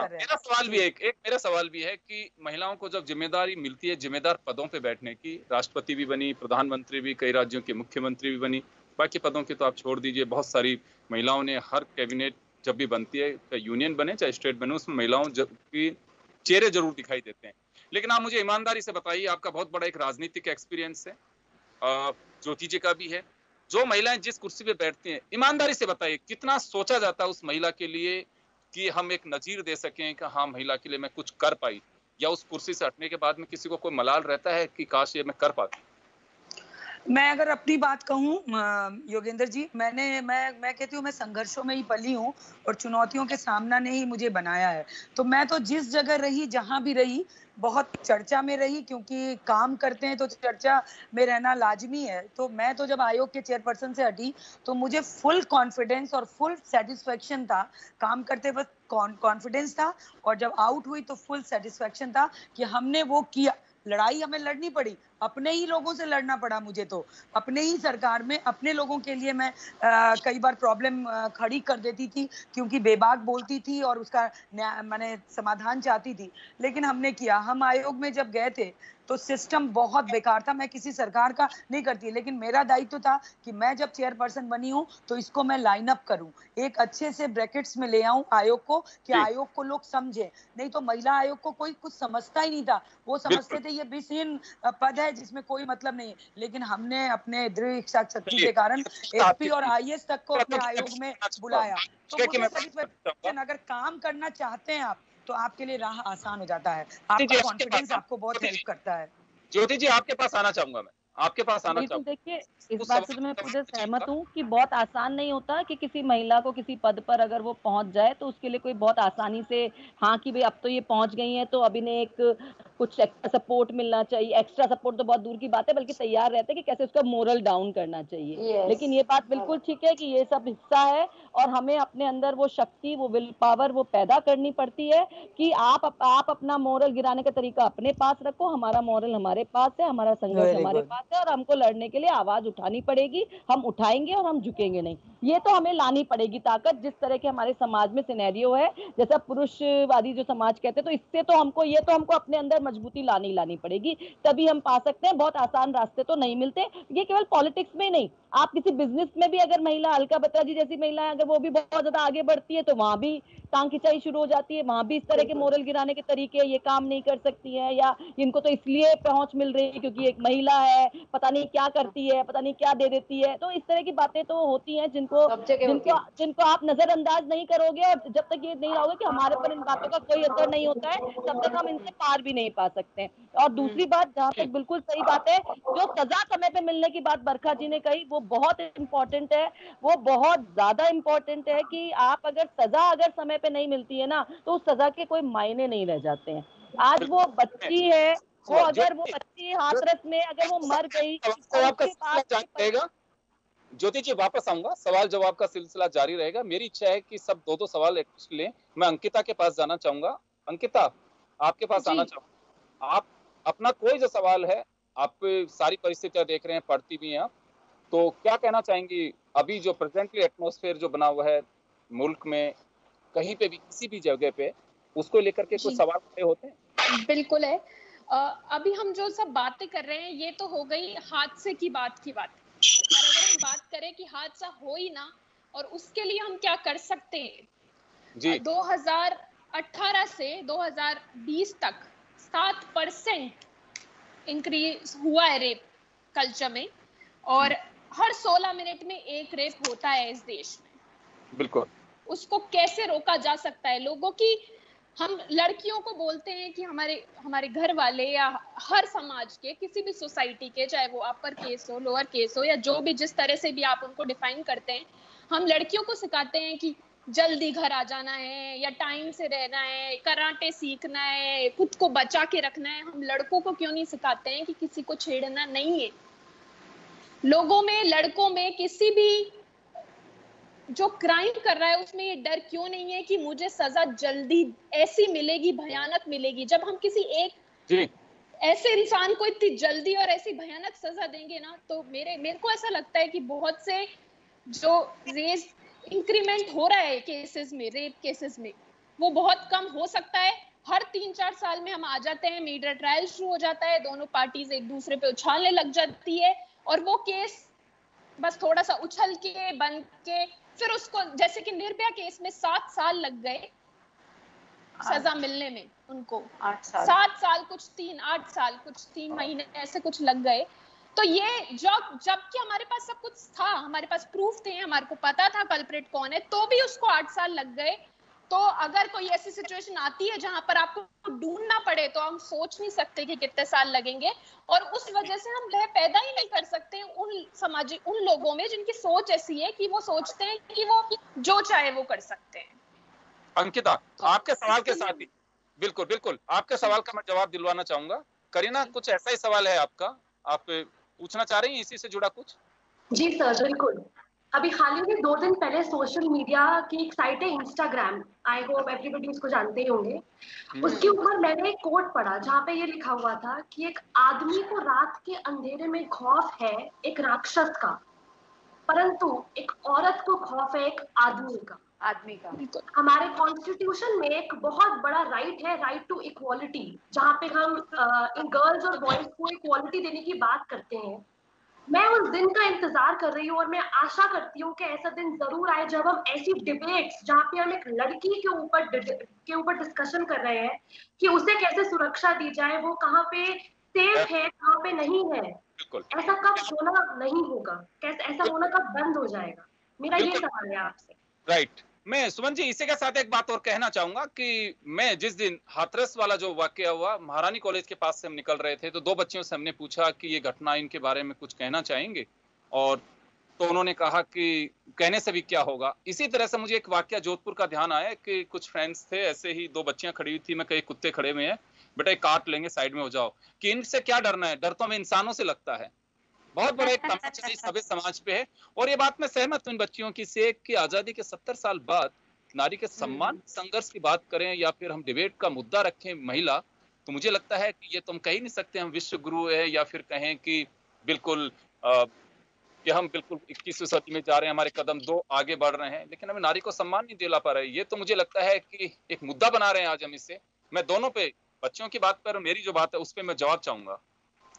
सवाल भी है कि महिलाओं को जब जिम्मेदारी मिलती है, जिम्मेदार पदों पे बैठने की, राष्ट्रपति भी बनी, प्रधानमंत्री भी, कई राज्यों के मुख्यमंत्री भी बनी, बाकी पदों की तो आप छोड़ दीजिए, बहुत सारी महिलाओं ने हर कैबिनेट जब भी बनती है, चाहे यूनियन बने चाहे स्टेट बने, उसमें महिलाओं की चेहरे जरूर दिखाई देते हैं। लेकिन आप मुझे ईमानदारी से बताइए, आपका बहुत बड़ा एक राजनीतिक एक्सपीरियंस है, ज्योति जी का भी है, जो महिलाएं जिस कुर्सी पे बैठती हैं, ईमानदारी से बताइए कितना सोचा जाता है उस महिला के लिए कि हम एक नजीर दे सकें कि हाँ महिला के लिए मैं कुछ कर पाई, या उस कुर्सी से हटने के बाद में किसी को कोई मलाल रहता है कि काश ये मैं कर पाती। मैं अगर अपनी बात कहूँ योगेंद्र जी, मैं कहती हूँ मैं संघर्षों में ही पली हूँ और चुनौतियों के सामना ने ही मुझे बनाया है। तो मैं तो जिस जगह रही, जहाँ भी रही, बहुत चर्चा में रही, क्योंकि काम करते हैं तो चर्चा में रहना लाजमी है। तो मैं तो जब आयोग के चेयरपर्सन से हटी तो मुझे फुल कॉन्फिडेंस और फुल सेटिस्फेक्शन था, काम करते वक्त कॉन्फिडेंस था, और जब आउट हुई तो फुल सेटिस्फेक्शन था कि हमने वो किया। लड़ाई हमें लड़नी पड़ी, अपने ही लोगों से लड़ना पड़ा मुझे, तो अपने ही सरकार में अपने लोगों के लिए मैं कई बार प्रॉब्लम खड़ी कर देती थी, क्योंकि बेबाक बोलती थी और उसका माने समाधान चाहती थी। लेकिन हमने किया। हम आयोग में जब गए थे तो सिस्टम बहुत बेकार था। मैं किसी सरकार का नहीं करती, लेकिन मेरा दायित्व था कि मैं जब चेयरपर्सन बनी हूँ तो इसको मैं लाइन अप करूँ, एक अच्छे से ब्रैकेट्स में ले आऊं आयोग को, कि आयोग को लोग समझे। नहीं तो महिला आयोग को कोई कुछ समझता ही नहीं था, वो समझते थे ये विषहीन पद है जिसमें कोई मतलब नहीं। लेकिन हमने अपने दृढ़ इच्छा शक्ति के कारण एसपी और आईएएस तक को अपने आयोग में बुलाया। तो मुझे सेटिस्फेक्शन, अगर काम करना चाहते हैं आप तो आपके लिए राह आसान हो जाता है, आपका कॉन्फिडेंस आपको बहुत हेल्प करता है। ज्योति जी, आपके पास आना चाहूंगा मैं, आपके पास आना चाहूंगा। देखिए, इस बात से तो मैं पूरे सहमत हूँ कि बहुत आसान नहीं होता कि किसी महिला को किसी पद पर अगर वो पहुंच जाए तो उसके लिए कोई बहुत आसानी से हाँ कि भाई अब तो ये पहुंच गई है तो अब इन्हें एक कुछ एक्स्ट्रा सपोर्ट मिलना चाहिए। एक्स्ट्रा सपोर्ट तो बहुत दूर की बात है, बल्कि तैयार रहते हैं कि कैसे उसका मोरल डाउन करना चाहिए। लेकिन ये बात बिल्कुल ठीक है कि ये सब हिस्सा है और हमें अपने अंदर वो शक्ति, वो विल पावर वो पैदा करनी पड़ती है कि आप अपना मोरल गिराने का तरीका अपने पास रखो, हमारा मोरल हमारे पास है, हमारा संघर्ष हमारे पास है, और हमको लड़ने के लिए आवाज उठानी पड़ेगी। हम उठाएंगे और हम झुकेंगे नहीं। ये तो हमें लानी पड़ेगी ताकत, जिस तरह के हमारे समाज में सिनेरियो है, जैसा पुरुषवादी जो समाज कहते हैं, तो इससे तो हमको अपने अंदर मजबूती लानी पड़ेगी, तभी हम पा सकते हैं। बहुत आसान रास्ते तो नहीं मिलते। ये केवल पॉलिटिक्स में नहीं, आप किसी बिजनेस में भी अगर महिला, अलका बत्रा जी जैसी महिला अगर वो भी बहुत ज्यादा आगे बढ़ती है तो वहां भी टांग खिंचाई शुरू हो जाती है। वहां भी इस तरह के मोरल गिराने के तरीके, ये काम नहीं कर सकती है, या इनको तो इसलिए पहुंच मिल रही है क्योंकि एक महिला है, पता नहीं क्या करती है, पता नहीं क्या दे देती है। तो इस तरह की बातें तो होती हैं जिनको जिनको आप नजरअंदाज नहीं करोगे, और जब तक ये नहीं रहोगे कि हमारे पर इन बातों का कोई असर नहीं होता है, तब तक हम इनसे पार भी नहीं पा सकते। और दूसरी बात, जहाँ तक बिल्कुल सही बात है, जो सजा समय पे मिलने की बात बरखा जी ने कही, वो बहुत इम्पोर्टेंट है, वो बहुत ज्यादा इम्पोर्टेंट है कि आप अगर समय पे नहीं मिलती है ना, तो उस सजा के कोई मायने नहीं रह जाते हैं। आज वो बच्ची है, वो अगर वो बच्ची हाथरस में अगर वो मर गई, ज्योति जी वापस आऊंगा, सवाल जवाब का सिलसिला जारी रहेगा। मेरी इच्छा है कि सब दो सवाल लें। मैं अंकिता के पास जाना चाहूंगा। अंकिता, आपके पास आना चाहूंगा। आप अपना कोई जो सवाल है, आप सारी परिस्थितियां देख रहे हैं, पढ़ती भी हैं आप, तो क्या कहना चाहेंगी अभी जो प्रेजेंटली एटमॉस्फेयर जो बना हुआ है मुल्क में, कहीं पे भी किसी भी जगह पे, उसको लेकर के कुछ सवाल खड़े होते हैं? बिल्कुल है। अभी हम जो सब बातें कर रहे हैं, ये तो हो गई हादसे की बात। और अगर हम बात करें कि हादसा हो ही ना, और उसके लिए हम क्या कर सकते हैं जी। 2018 से 2020 तक 7% इंक्रीज हुआ है रेप कल्चर में, और हर 16 मिनट में एक रेप होता है इस देश में। बिल्कुल। उसको कैसे रोका जा सकता है? लोगों की, हम लड़कियों को बोलते हैं कि हमारे घर वाले या हर समाज के, किसी भी सोसाइटी के, चाहे वो अपर केस हो, लोअर केस हो, या जो भी जिस तरह से भी आप उनको डिफाइन करते हैं, हम लड़कियों को सिखाते हैं कि जल्दी घर आ जाना है, या टाइम से रहना है, कराटे सीखना है, खुद को बचा के रखना है। हम लड़कों को क्यों नहीं सिखाते हैं कि किसी को छेड़ना नहीं है? लोगों में, लड़कों में, किसी भी जो क्राइम कर रहा है उसमें ये डर क्यों नहीं है कि मुझे सजा जल्दी ऐसी मिलेगी, भयानक मिलेगी? जब हम किसी एक ऐसे इंसान को इतनी जल्दी और ऐसी भयानक सजा देंगे ना, तो मेरे को ऐसा लगता है कि बहुत से जो रेज इंक्रीमेंट हो रहा है केसेस में, रेप केसेस में, वो बहुत कम हो सकता है। हर 3-4 साल में हम आ जाते हैं, मीडिया ट्रायल शुरू हो जाता है, दोनों पार्टीज एक दूसरे पे उछालने लग जाती है, और वो केस बस थोड़ा सा उछल के बन के फिर उसको, जैसे कि निर्भया केस में 7 साल लग गए सजा मिलने में उनको। 7 साल, कुछ 8 साल, कुछ 3 महीने, ऐसे कुछ लग गए। तो ये जबकि हमारे पास सब कुछ था, हमारे पास प्रूफ थे, हमारे को पता था कल्प्रिट कौन है, तो भी उसको 8 साल लग गए। तो अगर कोई ऐसी सिचुएशन आती है जहां पर आपको ढूंढना पड़े, तो हम सोच नहीं सकते कि कितने साल लगेंगे, और उस वजह से हम भय पैदा ही नहीं कर सकते उन लोगों में जिनकी सोच ऐसी है कि वो सोचते हैं कि वो जो चाहे वो कर सकते हैं। अंकिता, आपके सवाल के साथ ही बिल्कुल आपके सवाल का मैं जवाब दिलवाना चाहूंगा। करीना, कुछ ऐसा ही सवाल है आपका, आप पूछना चाह रही हैं इसी से जुड़ा कुछ? जी सर, बिल्कुल। अभी हाल ही में 2 दिन पहले सोशल मीडिया की एक साइट है इंस्टाग्राम, आई होप एवरीबॉडी उसको जानते ही होंगे। उसके ऊपर मैंने एक कोट पढ़ा जहाँ पे ये लिखा हुआ था कि एक आदमी को रात के अंधेरे में खौफ है एक राक्षस का, परंतु एक औरत को खौफ है एक आदमी का। हमारे कॉन्स्टिट्यूशन में एक बहुत बड़ा राइट है, राइट टू इक्वालिटी, जहाँ पे हम इन गर्ल्स और बॉयज को इक्वालिटी देने की बात करते हैं। मैं उस दिन का इंतजार कर रही हूँ, और मैं आशा करती हूँ कि ऐसा दिन जरूर आए जब हम ऐसी डिबेट्स, जहाँ पे हम एक लड़की के ऊपर डिस्कशन कर रहे हैं कि उसे कैसे सुरक्षा दी जाए, वो कहाँ पे सेफ है, कहाँ पे नहीं है, ऐसा कब होना नहीं होगा, कैसे ऐसा होना कब बंद हो जाएगा? मेरा ये सवाल है आपसे। राइट। मैं सुमन जी इसी के साथ एक बात और कहना चाहूंगा कि मैं जिस दिन हाथरस वाला जो वाकया हुआ, महारानी कॉलेज के पास से हम निकल रहे थे, तो 2 बच्चियों से हमने पूछा कि ये घटना, इनके बारे में कुछ कहना चाहेंगे, और तो उन्होंने कहा कि कहने से भी क्या होगा। इसी तरह से मुझे एक वाकया जोधपुर का ध्यान आया कि कुछ फ्रेंड्स थे, ऐसे ही 2 बच्चियां खड़ी हुई थी, मैं कहीं कुत्ते खड़े हुए हैं, बेटा काट लेंगे, साइड में हो जाओ, कि इनसे क्या डरना है, डर तो हमें इंसानों से लगता है। बहुत बड़ा एक तमाचा इस सभ्य समाज पे है, और ये बात मैं सहमत हूं इन बच्चियों की से कि आजादी के 70 साल बाद नारी के सम्मान संघर्ष की बात करें, या फिर हम डिबेट का मुद्दा रखें महिला, तो मुझे लगता है कि ये तो हम कह ही नहीं सकते हम विश्व गुरु है, या फिर कहें कि बिल्कुल कि हम बिल्कुल 21वीं सदी में जा रहे हैं, हमारे कदम 2 आगे बढ़ रहे हैं, लेकिन हमें नारी को सम्मान नहीं दिला पा रहे। ये तो मुझे लगता है कि एक मुद्दा बना रहे हैं आज हम इससे। मैं दोनों पे, बच्चों की बात पर मेरी जो बात है उस पर मैं जवाब चाहूंगा।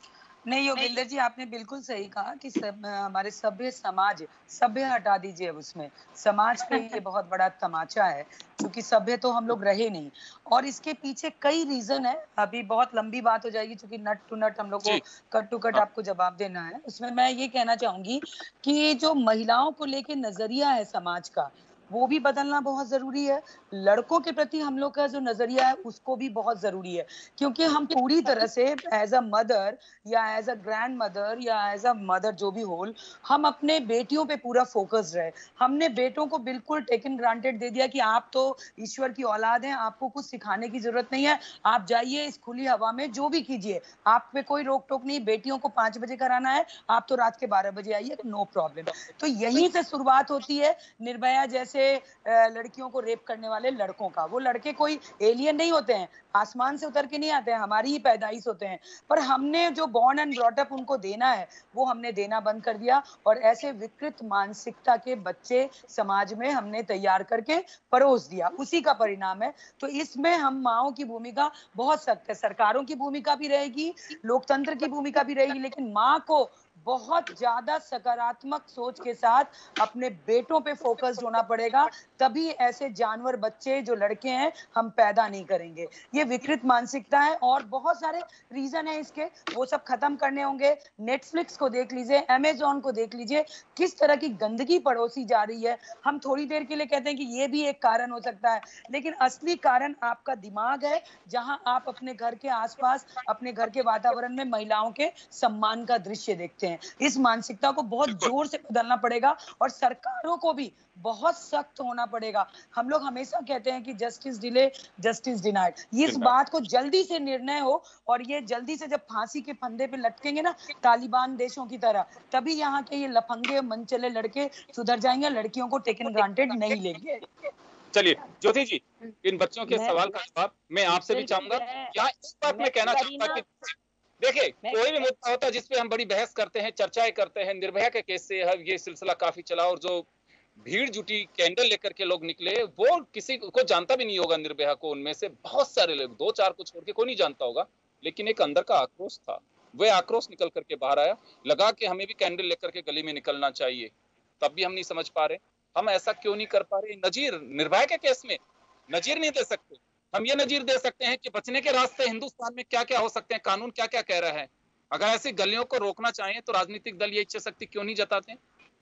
नहीं योगेंद्र जी, आपने बिल्कुल सही कहा कि हमारे सभ्य समाज, सभ्य हटा दीजिए, उसमें समाज पे ये बहुत बड़ा तमाचा है, क्योंकि सभ्य तो हम लोग रहे नहीं, और इसके पीछे कई रीजन है। अभी बहुत लंबी बात हो जाएगी, क्योंकि नट टू नट हम लोग को कट टू कट आपको जवाब देना है। उसमें मैं ये कहना चाहूंगी कि जो महिलाओं को लेके नजरिया है समाज का, वो भी बदलना बहुत जरूरी है। लड़कों के प्रति हम लोग का जो नजरिया है उसको भी बहुत जरूरी है, क्योंकि हम पूरी तरह से एज अ मदर या एज अ ग्रैंड मदर या एज अ मदर जो भी होल, हम अपने बेटियों पे पूरा फोकस रहे। हमने बेटों को बिल्कुल टेकन ग्रांटेड दे दिया कि आप तो ईश्वर की औलाद हैं, आपको कुछ सिखाने की जरूरत नहीं है, आप जाइए इस खुली हवा में जो भी कीजिए, आप पे कोई रोक टोक नहीं। बेटियों को 5 बजे कराना है, आप तो रात के 12 बजे आइए, नो प्रॉब्लम। तो यहीं से शुरुआत होती है निर्भया जैसे लड़कियों को रेप करने वाले लड़कों का। वो लड़के कोई एलियन नहीं होते हैं, आसमान से उतर के नहीं आते हैं, हमारी ही पैदाइश होते हैं, पर हमने जो बॉर्न एंड ब्रॉट अप उनको देना है वो हमने देना बंद कर दिया, और ऐसे विकृत मानसिकता के बच्चे समाज में हमने तैयार करके परोस दिया, उसी का परिणाम है। तो इसमें हम माओ की भूमिका बहुत सख्त है, सरकारों की भूमिका भी रहेगी, लोकतंत्र की भूमिका भी रहेगी, लेकिन माँ को बहुत ज्यादा सकारात्मक सोच के साथ अपने बेटों पे फोकस्ड होना पड़ेगा, तभी ऐसे जानवर बच्चे जो लड़के हैं हम पैदा नहीं करेंगे। ये विकृत मानसिकता है, और बहुत सारे रीजन है इसके, वो सब खत्म करने होंगे। नेटफ्लिक्स को देख लीजिए, अमेजॉन को देख लीजिए, किस तरह की गंदगी पड़ोसी जा रही है। हम थोड़ी देर के लिए कहते हैं कि ये भी एक कारण हो सकता है, लेकिन असली कारण आपका दिमाग है, जहां आप अपने घर के आसपास, अपने घर के वातावरण में महिलाओं के सम्मान का दृश्य देखते हैं। इस मानसिकता को बहुत जोर से बदलना पड़ेगा, और सरकारों को भी बहुत सख्त होना पड़ेगा। हम लोग हमेशा कहते हैं कि जस्टिस डिले जस्टिस डिनाइड, इस बात को जल्दी से निर्णय हो, और ये जल्दी से जब फांसी के फंदे पे लटकेंगे ना तालिबान देशों की तरह, तभी यहाँ के ये लफंगे मनचले लड़के सुधर जाएंगे, लड़कियों को टेकन ग्रांटेड नहीं लेंगे। चलिए ज्योति जी, इन बच्चों के सवाल का जवाब मैं आपसे भी चाहूंगा। क्या इस बात में कहना चाहूंगा कि देखिए, कोई भी मुद्दा होता है जिसपे हम बड़ी बहस करते हैं, चर्चाएं करते हैं, निर्भया के केस से ये सिलसिला काफी चला, और जो भीड़ जुटी कैंडल लेकर के लोग निकले, वो किसी को जानता भी नहीं होगा निर्भया को, उनमें से बहुत सारे लोग, 2-4 को छोड़ के कोई नहीं जानता होगा, लेकिन एक अंदर का आक्रोश था, वह आक्रोश निकल करके बाहर आया। लगा कि हमें भी कैंडल लेकर के गली में निकलना चाहिए, तब भी हम नहीं समझ पा रहे हम ऐसा क्यों नहीं कर पा रहे। नजीर, निर्भया के केस में नजीर नहीं दे सकते, हम ये नजीर दे सकते हैं कि बचने के रास्ते हिंदुस्तान में क्या क्या हो सकते हैं, कानून क्या क्या कह रहा है। अगर ऐसी गलियों को रोकना चाहें तो राजनीतिक दल ये इच्छा शक्ति क्यों नहीं जताते।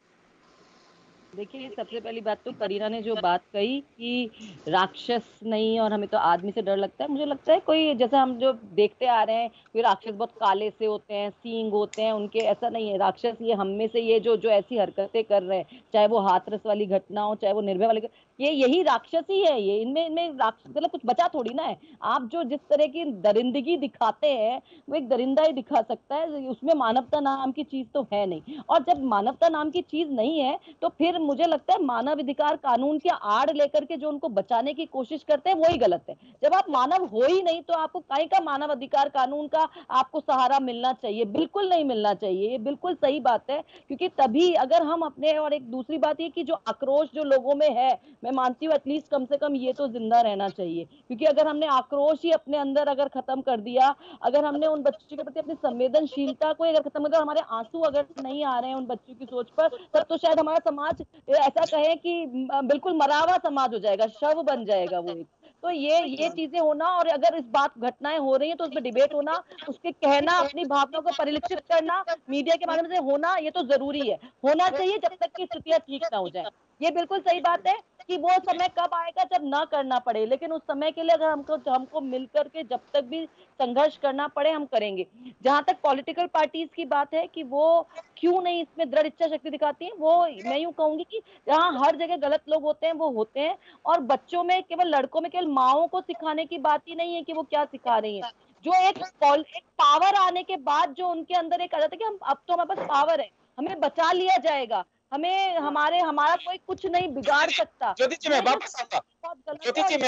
देखिए, सबसे पहली बात तो करीना ने जो बात कही कि राक्षस नहीं और हमें तो आदमी से डर लगता है, मुझे लगता है कोई, जैसे हम जो देखते आ रहे हैं, कोई राक्षस बहुत काले से होते हैं, सींग होते हैं उनके, ऐसा नहीं है। राक्षस ये हम में से ये जो ऐसी हरकतें कर रहे हैं, चाहे वो हाथरस वाली घटना हो, चाहे वो निर्भया वाली, ये यही राक्षस ही है। ये इनमें राक्षस मतलब कुछ बचा थोड़ी ना है। आप जो जिस तरह की दरिंदगी दिखाते हैं, वो एक दरिंदा ही दिखा सकता है, उसमें मानवता नाम की चीज तो है नहीं। और जब मानवता नाम की चीज नहीं है, तो फिर मुझे लगता है मानव अधिकार कानून के आड़ लेकर के जो उनको बचाने की कोशिश करते हैं, वही गलत है। जब आप मानव हो ही नहीं, तो आपको काहे का मानव अधिकार कानून का आपको सहारा मिलना चाहिए? बिल्कुल नहीं मिलना चाहिए। ये बिल्कुल सही बात है, क्योंकि तभी अगर हम अपने, और एक दूसरी बात ये कि जो आक्रोश जो लोगों में है, मैं मानती हूँ एटलीस्ट कम से कम ये तो जिंदा रहना चाहिए, क्योंकि अगर हमने आक्रोश ही अपने अंदर अगर खत्म कर दिया, अगर हमने उन बच्चों के प्रति अपनी संवेदनशीलता को अगर खत्म कर दिया, हमारे आंसू अगर नहीं आ रहे हैं उन बच्चों की सोच पर, तब तो शायद हमारा समाज ऐसा कहे कि बिल्कुल मरा हुआ समाज हो जाएगा, शव बन जाएगा वो एक। तो ये चीजें होना, और अगर इस बात घटनाएं हो रही है तो उस पर डिबेट होना, उसके कहना, अपनी भावनाओं को परिलक्षित करना मीडिया के माध्यम से होना, ये तो जरूरी है, होना चाहिए जब तक की स्थितियां ठीक ना हो जाए। ये बिल्कुल सही बात है कि वो समय कब आएगा जब ना करना पड़े, लेकिन उस समय के लिए अगर हमको मिलकर के जब तक भी संघर्ष करना पड़े, हम करेंगे। जहां तक पॉलिटिकल पार्टीज की बात है कि वो क्यों नहीं इसमें दृढ़ इच्छा शक्ति दिखाती है, वो मैं यूं कहूंगी कि जहां हर जगह गलत लोग होते हैं वो होते हैं, और बच्चों में, केवल लड़कों में, केवल माओं को सिखाने की बात ही नहीं है कि वो क्या सिखा रही है। जो एक पावर आने के बाद जो उनके अंदर एक आ जाता है कि हम अब तो हमारे पास पावर है, हमें बचा लिया जाएगा, हमें हमारा कोई कुछ नहीं बिगाड़ सकता। ज्योति जी, मैं वापस आऊंगा, ज्योति जी मैं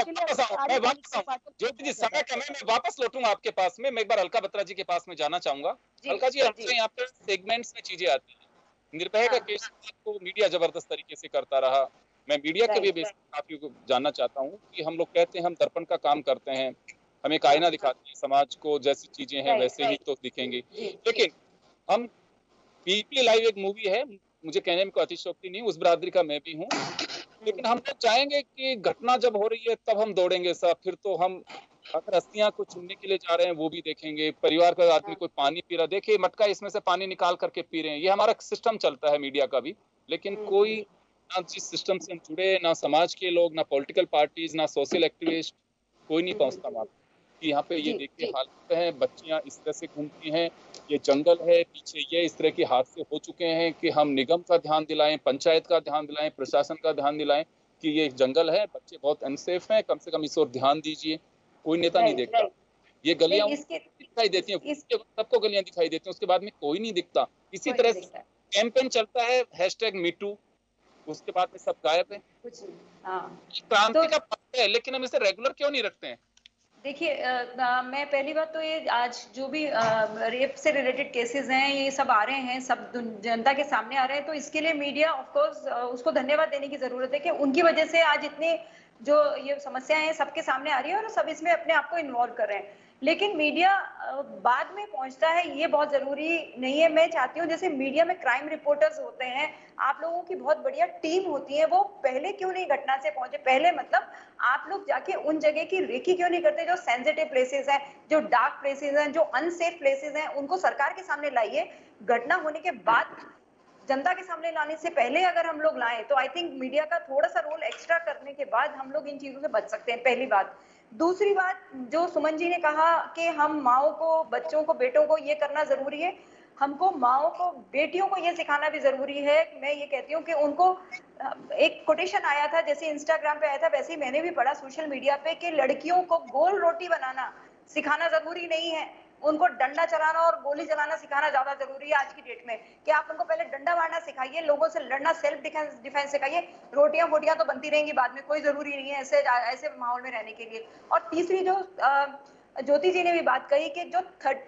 समय कम है, मैं वापस लौटूंगा आपके पास में। मैं एक बार अलका बत्रा जी के पास में जाना चाहूंगा। अलका जी, हमसे यहाँ पे सेगमेंट्स में चीजें आती है। निर्भया का केस को मीडिया जबरदस्त तरीके से करता रहा। मैं मीडिया के भी बेसिक काफी जानना चाहता हूँ कि हम लोग कहते हैं हम दर्पण का काम करते हैं, हम एक आईना दिखाते हैं समाज को, जैसी चीजें हैं वैसे ही तो दिखेंगे, लेकिन हम पीपी लाइव एक मूवी है, मुझे कहने में कोई अतिशयोक्ति नहीं, उस बरादरी का मैं भी हूँ, लेकिन हम लोग चाहेंगे कि घटना जब हो रही है तब हम दौड़ेंगे सब, फिर तो हम अगर हस्तियां को चुनने के लिए जा रहे हैं वो भी देखेंगे, परिवार का आदमी कोई पानी पी रहा, देखिए मटका इसमें से पानी निकाल करके पी रहे हैं, ये हमारा सिस्टम चलता है मीडिया का भी, लेकिन कोई ना जिस सिस्टम से हम जुड़े, ना समाज के लोग, ना पॉलिटिकल पार्टीज, ना सोशल एक्टिविस्ट, कोई नहीं पहुंचता वहां कि यहाँ पे ये देखिए हालत है, बच्चियां इस तरह से घूमती हैं, ये जंगल है, पीछे ये इस तरह के हादसे हो चुके हैं कि हम निगम का ध्यान दिलाएं, पंचायत का ध्यान दिलाएं, प्रशासन का ध्यान दिलाएं कि ये जंगल है, बच्चे बहुत अनसेफ हैं, कम से कम इस ओर ध्यान दीजिए। कोई नेता नहीं देखता, ये गलियां दिखाई देती हैं, सबको गलियां दिखाई देती हैं, उसके बाद में कोई नहीं दिखता। इसी तरह से कैंपेन चलता है #MeToo, उसके बाद में सब गायब है। क्रांति का पक्ष है, लेकिन हम इसे रेगुलर क्यों नहीं रखते हैं? देखिए, मैं पहली बात तो ये आज जो भी रेप से रिलेटेड केसेस हैं ये सब आ रहे हैं, सब जनता के सामने आ रहे हैं, तो इसके लिए मीडिया ऑफ कोर्स उसको धन्यवाद देने की जरूरत है कि उनकी वजह से आज इतने जो ये समस्याएं हैं सबके सामने आ रही है और सब इसमें अपने आप को इन्वॉल्व कर रहे हैं। लेकिन मीडिया बाद में पहुंचता है ये बहुत जरूरी नहीं है। मैं चाहती हूँ जैसे मीडिया में क्राइम रिपोर्टर्स होते हैं, आप लोगों की बहुत बढ़िया टीम होती है, वो पहले क्यों नहीं घटना से पहुंचे? पहले मतलब आप लोग जाके उन जगह की रेकी क्यों नहीं करते जो सेंसिटिव प्लेसेस हैं, जो डार्क प्लेसेस हैं, जो अनसेफ प्लेसेस हैं, उनको सरकार के सामने लाइए। घटना होने के बाद जनता के सामने लाने से पहले अगर हम लोग लाएं तो आई थिंक मीडिया का थोड़ा सा रोल एक्स्ट्रा करने के बाद हम लोग इन चीजों से बच सकते हैं, पहली बात। दूसरी बात, जो सुमन जी ने कहा कि हम माओ को, बच्चों को, बेटों को ये करना जरूरी है, हमको माओ को, बेटियों को ये सिखाना भी जरूरी है। मैं ये कहती हूँ कि उनको एक कोटेशन आया था, जैसे इंस्टाग्राम पे आया था वैसे ही मैंने भी पढ़ा सोशल मीडिया पे कि लड़कियों को गोल रोटी बनाना सिखाना जरूरी नहीं है, उनको डंडा चलाना और गोली चलाना सिखाना ज्यादा जरूरी है आज की डेट में। कि आप उनको पहले डंडा मारना सिखाइए, लोगों से लड़ना, सेल्फ डिफेंस सिखाइए, रोटियां फोटियां तो बनती रहेंगी बाद में, कोई जरूरी नहीं है ऐसे माहौल में रहने के लिए। और तीसरी जो ज्योति जी ने भी बात कही कि जो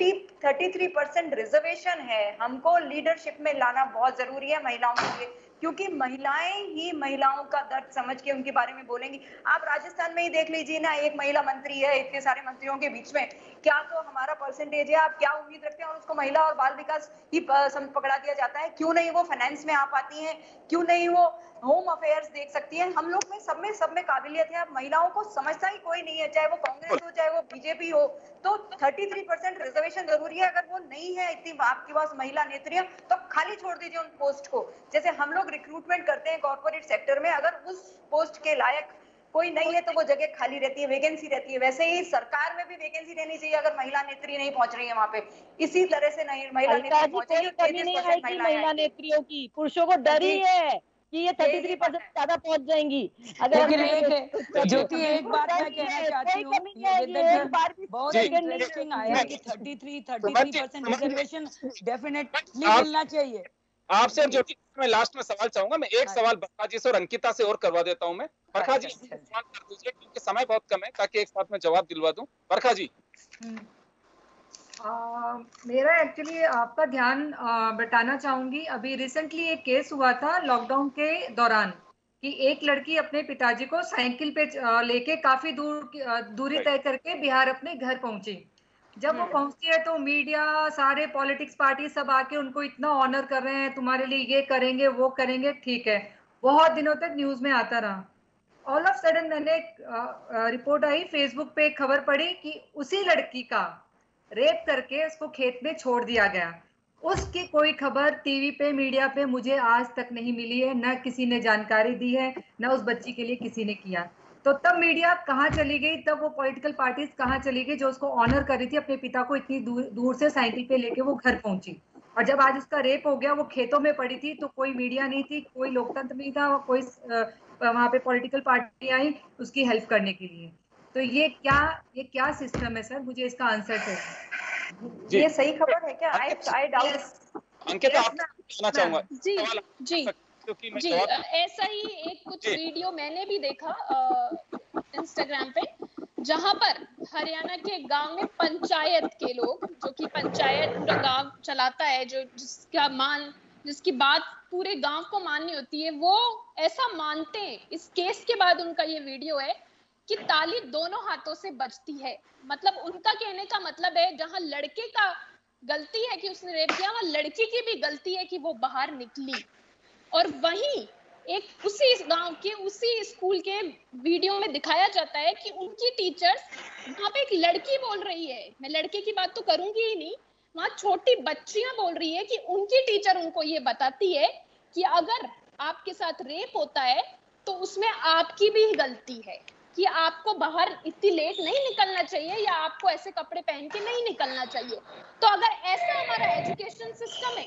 33% रिजर्वेशन है, हमको लीडरशिप में लाना बहुत जरूरी है महिलाओं के लिए, क्योंकि महिलाएं ही महिलाओं का दर्द समझ के उनके बारे में बोलेंगी। आप राजस्थान में ही देख लीजिए ना, एक महिला मंत्री है इतने सारे मंत्रियों के बीच में, क्या तो हमारा परसेंटेज है, आप क्या उम्मीद रखते हैं? और उसको महिला और बाल विकास ही पकड़ा दिया जाता है। क्यों नहीं वो फाइनेंस में आ पाती हैं? क्यों नहीं वो होम अफेयर्स देख सकती है? हम लोग में सब में काबिलियत है, अब महिलाओं को समझता ही कोई नहीं है, चाहे वो कांग्रेस हो चाहे वो बीजेपी हो। तो 33% रिजर्वेशन जरूरी है, अगर वो नहीं है इतनी आपके पास महिला नेत्रियां तो खाली छोड़ दीजिए उन पोस्ट को। जैसे हम लोग रिक्रूटमेंट करते हैं कॉर्पोरेट सेक्टर में, अगर उस पोस्ट के लायक कोई नहीं है तो वो जगह खाली रहती है, वैकेंसी रहती है। वैसे ही सरकार में भी वैकेंसी रहनी चाहिए अगर महिला नेत्री नहीं पहुंच रही है वहां पे। इसी तरह से नहीं महिला नेत्री पहुंचेगी, 33% महिला नेत्रियों की, पुरुषों को डर ही है कि ये 33% ज्यादा पहुंच जाएंगी। अगर ज्योति एक बात मैं कहना चाहती हूँ, बहुत इंटरेस्टिंग आया कि 33% रिजर्वेशन डेफिनेटली मिलना चाहिए। आपसे ज्योति मैं लास्ट में सवाल चाहूंगा, मैं एक सवाल बरखा जी से और अंकिता से और करवा देता हूं मैं। बरखा जी सवाल कर दीजिए क्योंकि समय बहुत कम है, ताकि एक साथ में जवाब दिलवा दूं। बरखा जी। मेरा एक्चुअली आपका ध्यान बटाना चाहूंगी, अभी रिसेंटली एक केस हुआ था लॉकडाउन के दौरान कि एक लड़की अपने पिताजी को साइकिल पे लेके काफी दूरी तय करके बिहार अपने घर पहुंची। जब वो पहुंचती है तो मीडिया, सारे पॉलिटिक्स पार्टी सब आके उनको इतना ऑनर कर रहे हैं, तुम्हारे लिए ये करेंगे वो करेंगे, ठीक है, बहुत दिनों तक न्यूज में आता रहा। ऑल ऑफ सडन मैंने रिपोर्ट आई, फेसबुक पे एक खबर पड़ी कि उसी लड़की का रेप करके उसको खेत में छोड़ दिया गया। उसकी कोई खबर टीवी पे, मीडिया पे मुझे आज तक नहीं मिली है, न किसी ने जानकारी दी है, न उस बच्ची के लिए किसी ने किया। तो तब मीडिया कहाँ चली गई, तब वो पॉलिटिकल पार्टीज कहाँ चली गई जो उसको ऑनर कर रही थी, अपने पिता को इतनी दूर से साइकिल पे लेके वो घर पहुंची। और जब आज उसका रेप हो गया, वो खेतों में पड़ी थी, तो कोई मीडिया नहीं थी, कोई लोकतंत्र नहीं था, कोई वहां पे पॉलिटिकल पार्टी आई उसकी हेल्प करने के लिए। तो ये क्या सिस्टम है सर? मुझे इसका आंसर चाहिए। ये सही खबर है क्या? I doubt. अंकिता आप पूछना चाहूंगा। जी जी, ऐसा ही एक कुछ वीडियो मैंने भी देखा इंस्टाग्राम पे, जहां पर हरियाणा के गांव में पंचायत के लोग, जो कि पंचायत पूरा गांव चलाता है, जो जिसकी बात पूरे गांव को माननी होती है, वो ऐसा मानते हैं। इस केस के बाद उनका ये वीडियो है कि ताली दोनों हाथों से बजती है। मतलब उनका कहने का मतलब है, जहां लड़के का गलती है कि उसने रेप किया, वहां लड़की की भी गलती है कि वो बाहर निकली। और वहीं एक उसी गांव के उसी स्कूल के वीडियो में दिखाया जाता है कि उनकी टीचर्स, वहां पे एक लड़की बोल रही है, मैं लड़के की बात तो करूंगी ही नहीं, वहां छोटी बच्चियां बोल रही है कि उनकी टीचर उनको ये बताती है कि अगर आपके साथ रेप होता है तो उसमें आपकी भी गलती है, कि आपको बाहर इतनी लेट नहीं निकलना चाहिए या आपको ऐसे कपड़े पहन के नहीं निकलना चाहिए। तो अगर ऐसा हमारा एजुकेशन सिस्टम है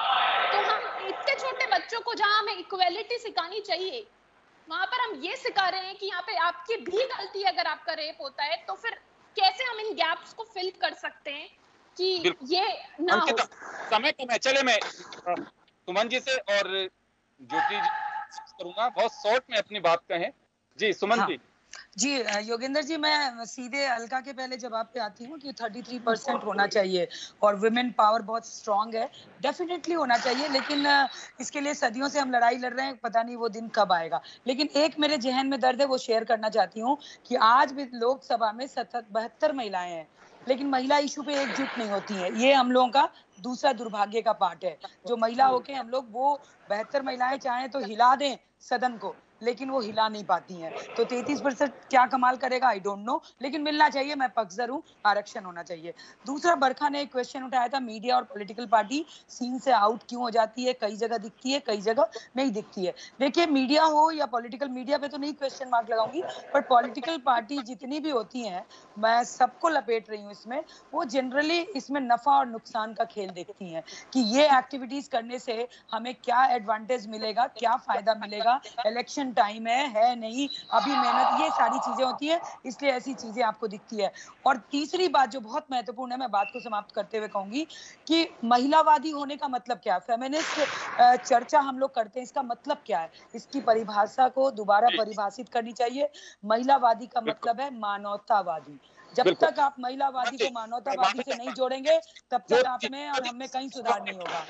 तो हम इतने छोटे बच्चों को जहां हमें इक्वालिटी सिखानी चाहिए, वहां पर हम ये सिखा रहे हैं कि यहाँ पे आपकी भी गलती है अगर आपका रेप होता है। तो फिर कैसे हम इन गैप्स को फिल कर सकते हैं कि ये ना हो। समय कम है, चले मैं सुमन जी से और ज्योति जी करूंगा, बहुत शॉर्ट में अपनी बात कहें। जी सुमन जी योगेंद्र जी, मैं सीधे अलका के पहले जवाब पे आती हूँ कि 33% होना चाहिए और वुमेन पावर बहुत स्ट्रांग है, डेफिनेटली होना चाहिए, लेकिन इसके लिए सदियों से हम लड़ाई लड़ रहे हैं, पता नहीं वो दिन कब आएगा। लेकिन एक मेरे जहन में दर्द है, वो शेयर करना चाहती हूँ कि आज भी लोकसभा में 72 महिलाएं हैं, लेकिन महिला इशू पे एकजुट नहीं होती है। ये हम लोगों का दूसरा दुर्भाग्य का पार्ट है। जो महिला होके हम लोग, वो 72 महिलाएं चाहें तो हिला दें सदन को, लेकिन वो हिला नहीं पाती हैं। तो 33% क्या कमाल करेगा, आई डोंट नो, लेकिन मिलना चाहिए, मैं पक्षधर हूँ, आरक्षण होना चाहिए। दूसरा, बरखा ने एक क्वेश्चन उठाया था, मीडिया और पॉलिटिकल पार्टी सीन से आउट क्यों हो जाती है, कई जगह दिखती है, कई जगह नहीं दिखती है। देखिए, मीडिया हो या पॉलिटिकल, मीडिया पे तो नहीं क्वेश्चन मार्क लगाऊंगी, पर पॉलिटिकल पार्टी जितनी भी होती हैं, मैं सबको लपेट रही हूँ इसमें, वो जनरली इसमें नफा और नुकसान का खेल देखती हैं कि ये एक्टिविटीज करने से हमें क्या एडवांटेज मिलेगा, क्या फायदा मिलेगा, इलेक्शन टाइम है नहीं, अभी मेहनत, ये सारी चीजें होती है, इसलिए ऐसी चीजें आपको दिखती है। और तीसरी बात जो बहुत महत्वपूर्ण है, मैं बात को समाप्त करते हुए कहूंगी कि महिलावादी होने का मतलब क्या है। फेमिनिस्ट चर्चा हम लोग करते हैं, इसका मतलब क्या है, इसकी परिभाषा को दोबारा परिभाषित करनी चाहिए। महिलावादी का मतलब है मानवतावादी। जब तक आप महिलावादी को मानवतावादी से नहीं जोड़ेंगे, तब तक आप में और हम में कहीं सुधार नहीं होगा।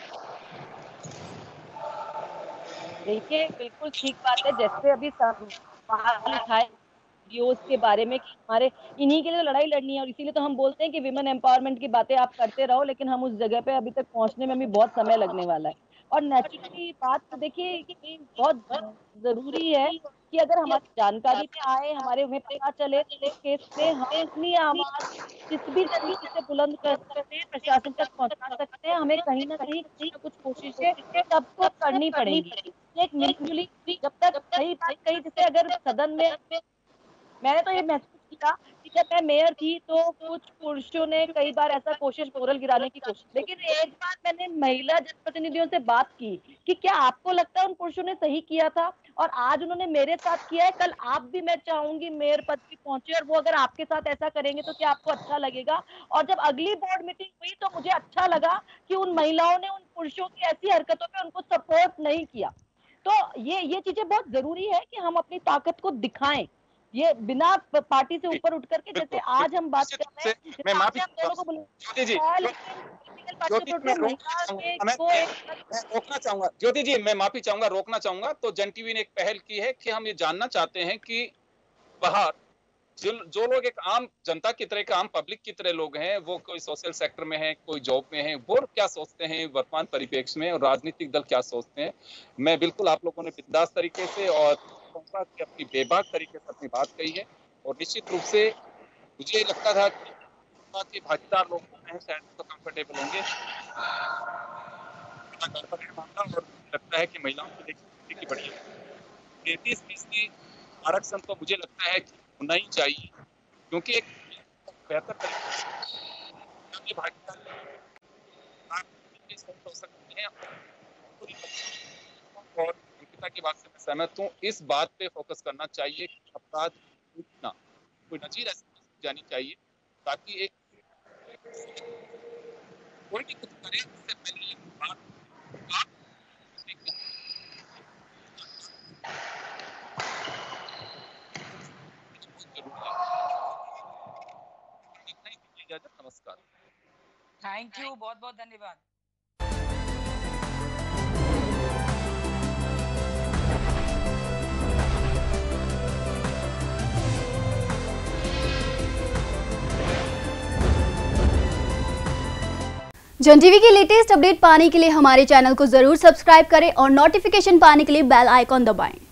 देखिए, बिल्कुल ठीक बात है। जैसे अभी सवाल उठाए वीडियोस के बारे में कि हमारे इन्हीं के लिए लड़ाई लड़नी है, और इसीलिए तो हम बोलते हैं कि विमेन एम्पावरमेंट की बातें आप करते रहो, लेकिन हम उस जगह पे अभी तक पहुंचने में भी बहुत समय लगने वाला है। और नेचुरली बात तो देखिए कि बहुत जरूरी है कि अगर हमारी जानकारी में आए, हमें पता चले, तो उस केस में हम अपनी आवाज किस भी तरीके से बुलंद कर सकते हैं, प्रशासन तक पहुंचा सकते हैं। हमें कहीं ना कहीं कुछ कोशिशें सबको करनी पड़ेंगी। एक मिलजुली, जब तक सही बात कही, जैसे अगर सदन में मैंने तो ये महसूस किया कि जब मैं मेयर थी तो कुछ पुरुषों ने कई बार ऐसा कोशिश, बोरल गिराने की कोशिश, लेकिन एक बार मैंने महिला जनप्रतिनिधियों से बात की कि क्या आपको लगता है उन पुरुषों ने सही किया था, और आज उन्होंने मेरे साथ किया है, कल आप भी, मैं चाहूंगी, मेयर पद पे पहुंचे और वो अगर आपके साथ ऐसा करेंगे तो क्या आपको अच्छा लगेगा। और जब अगली बोर्ड मीटिंग हुई तो मुझे अच्छा लगा कि उन महिलाओं ने उन पुरुषों की ऐसी हरकतों पे उनको सपोर्ट नहीं किया। तो ये चीजें बहुत जरूरी है कि हम अपनी ताकत को दिखाएं, ये बिना पार्टी से ऊपर उठ करके, जैसे आज हम बात कर रहे हैं। मैं माफी रोकना चाहूंगा, ज्योति जी मैं माफी चाहूंगा, रोकना चाहूंगा। तो जन टीवी ने एक पहल की है कि हम ये जानना चाहते हैं कि बाहर जो लोग एक आम जनता की तरह, आम पब्लिक की तरह लोग हैं, वो कोई सोशल सेक्टर में है, कोई जॉब में है, वो क्या सोचते हैं वर्तमान परिप्रेक्ष्य में, और राजनीतिक दल क्या सोचते हैं। मैं बिल्कुल, आप लोगों ने बिंदास तरीके से और अपनी बेबाक तरीके से अपनी बात कही है, और निश्चित रूप से मुझे लगता था कि भागीदार लोग हैं, शायद तो कंफर्टेबल होंगे। और लगता है कि महिलाओं को देखिए कि बढ़िया 33% आरक्षण तो मुझे लगता है कि होना ही चाहिए, क्योंकि एक बेहतर तरीके भागीदार हो सकते हैं। और अंकिता की बात से मैं सहमत हूँ, इस बात पे फोकस करना चाहिए कि अपराध इतना कोई नजीर ऐसी जानी चाहिए, ताकि एक कोई भी कुछ करे उससे पहले एक बात नमस्कार, थैंक यू, बहुत बहुत धन्यवाद। जन टीवी की लेटेस्ट अपडेट पाने के लिए हमारे चैनल को जरूर सब्सक्राइब करें और नोटिफिकेशन पाने के लिए बेल आइकॉन दबाएं।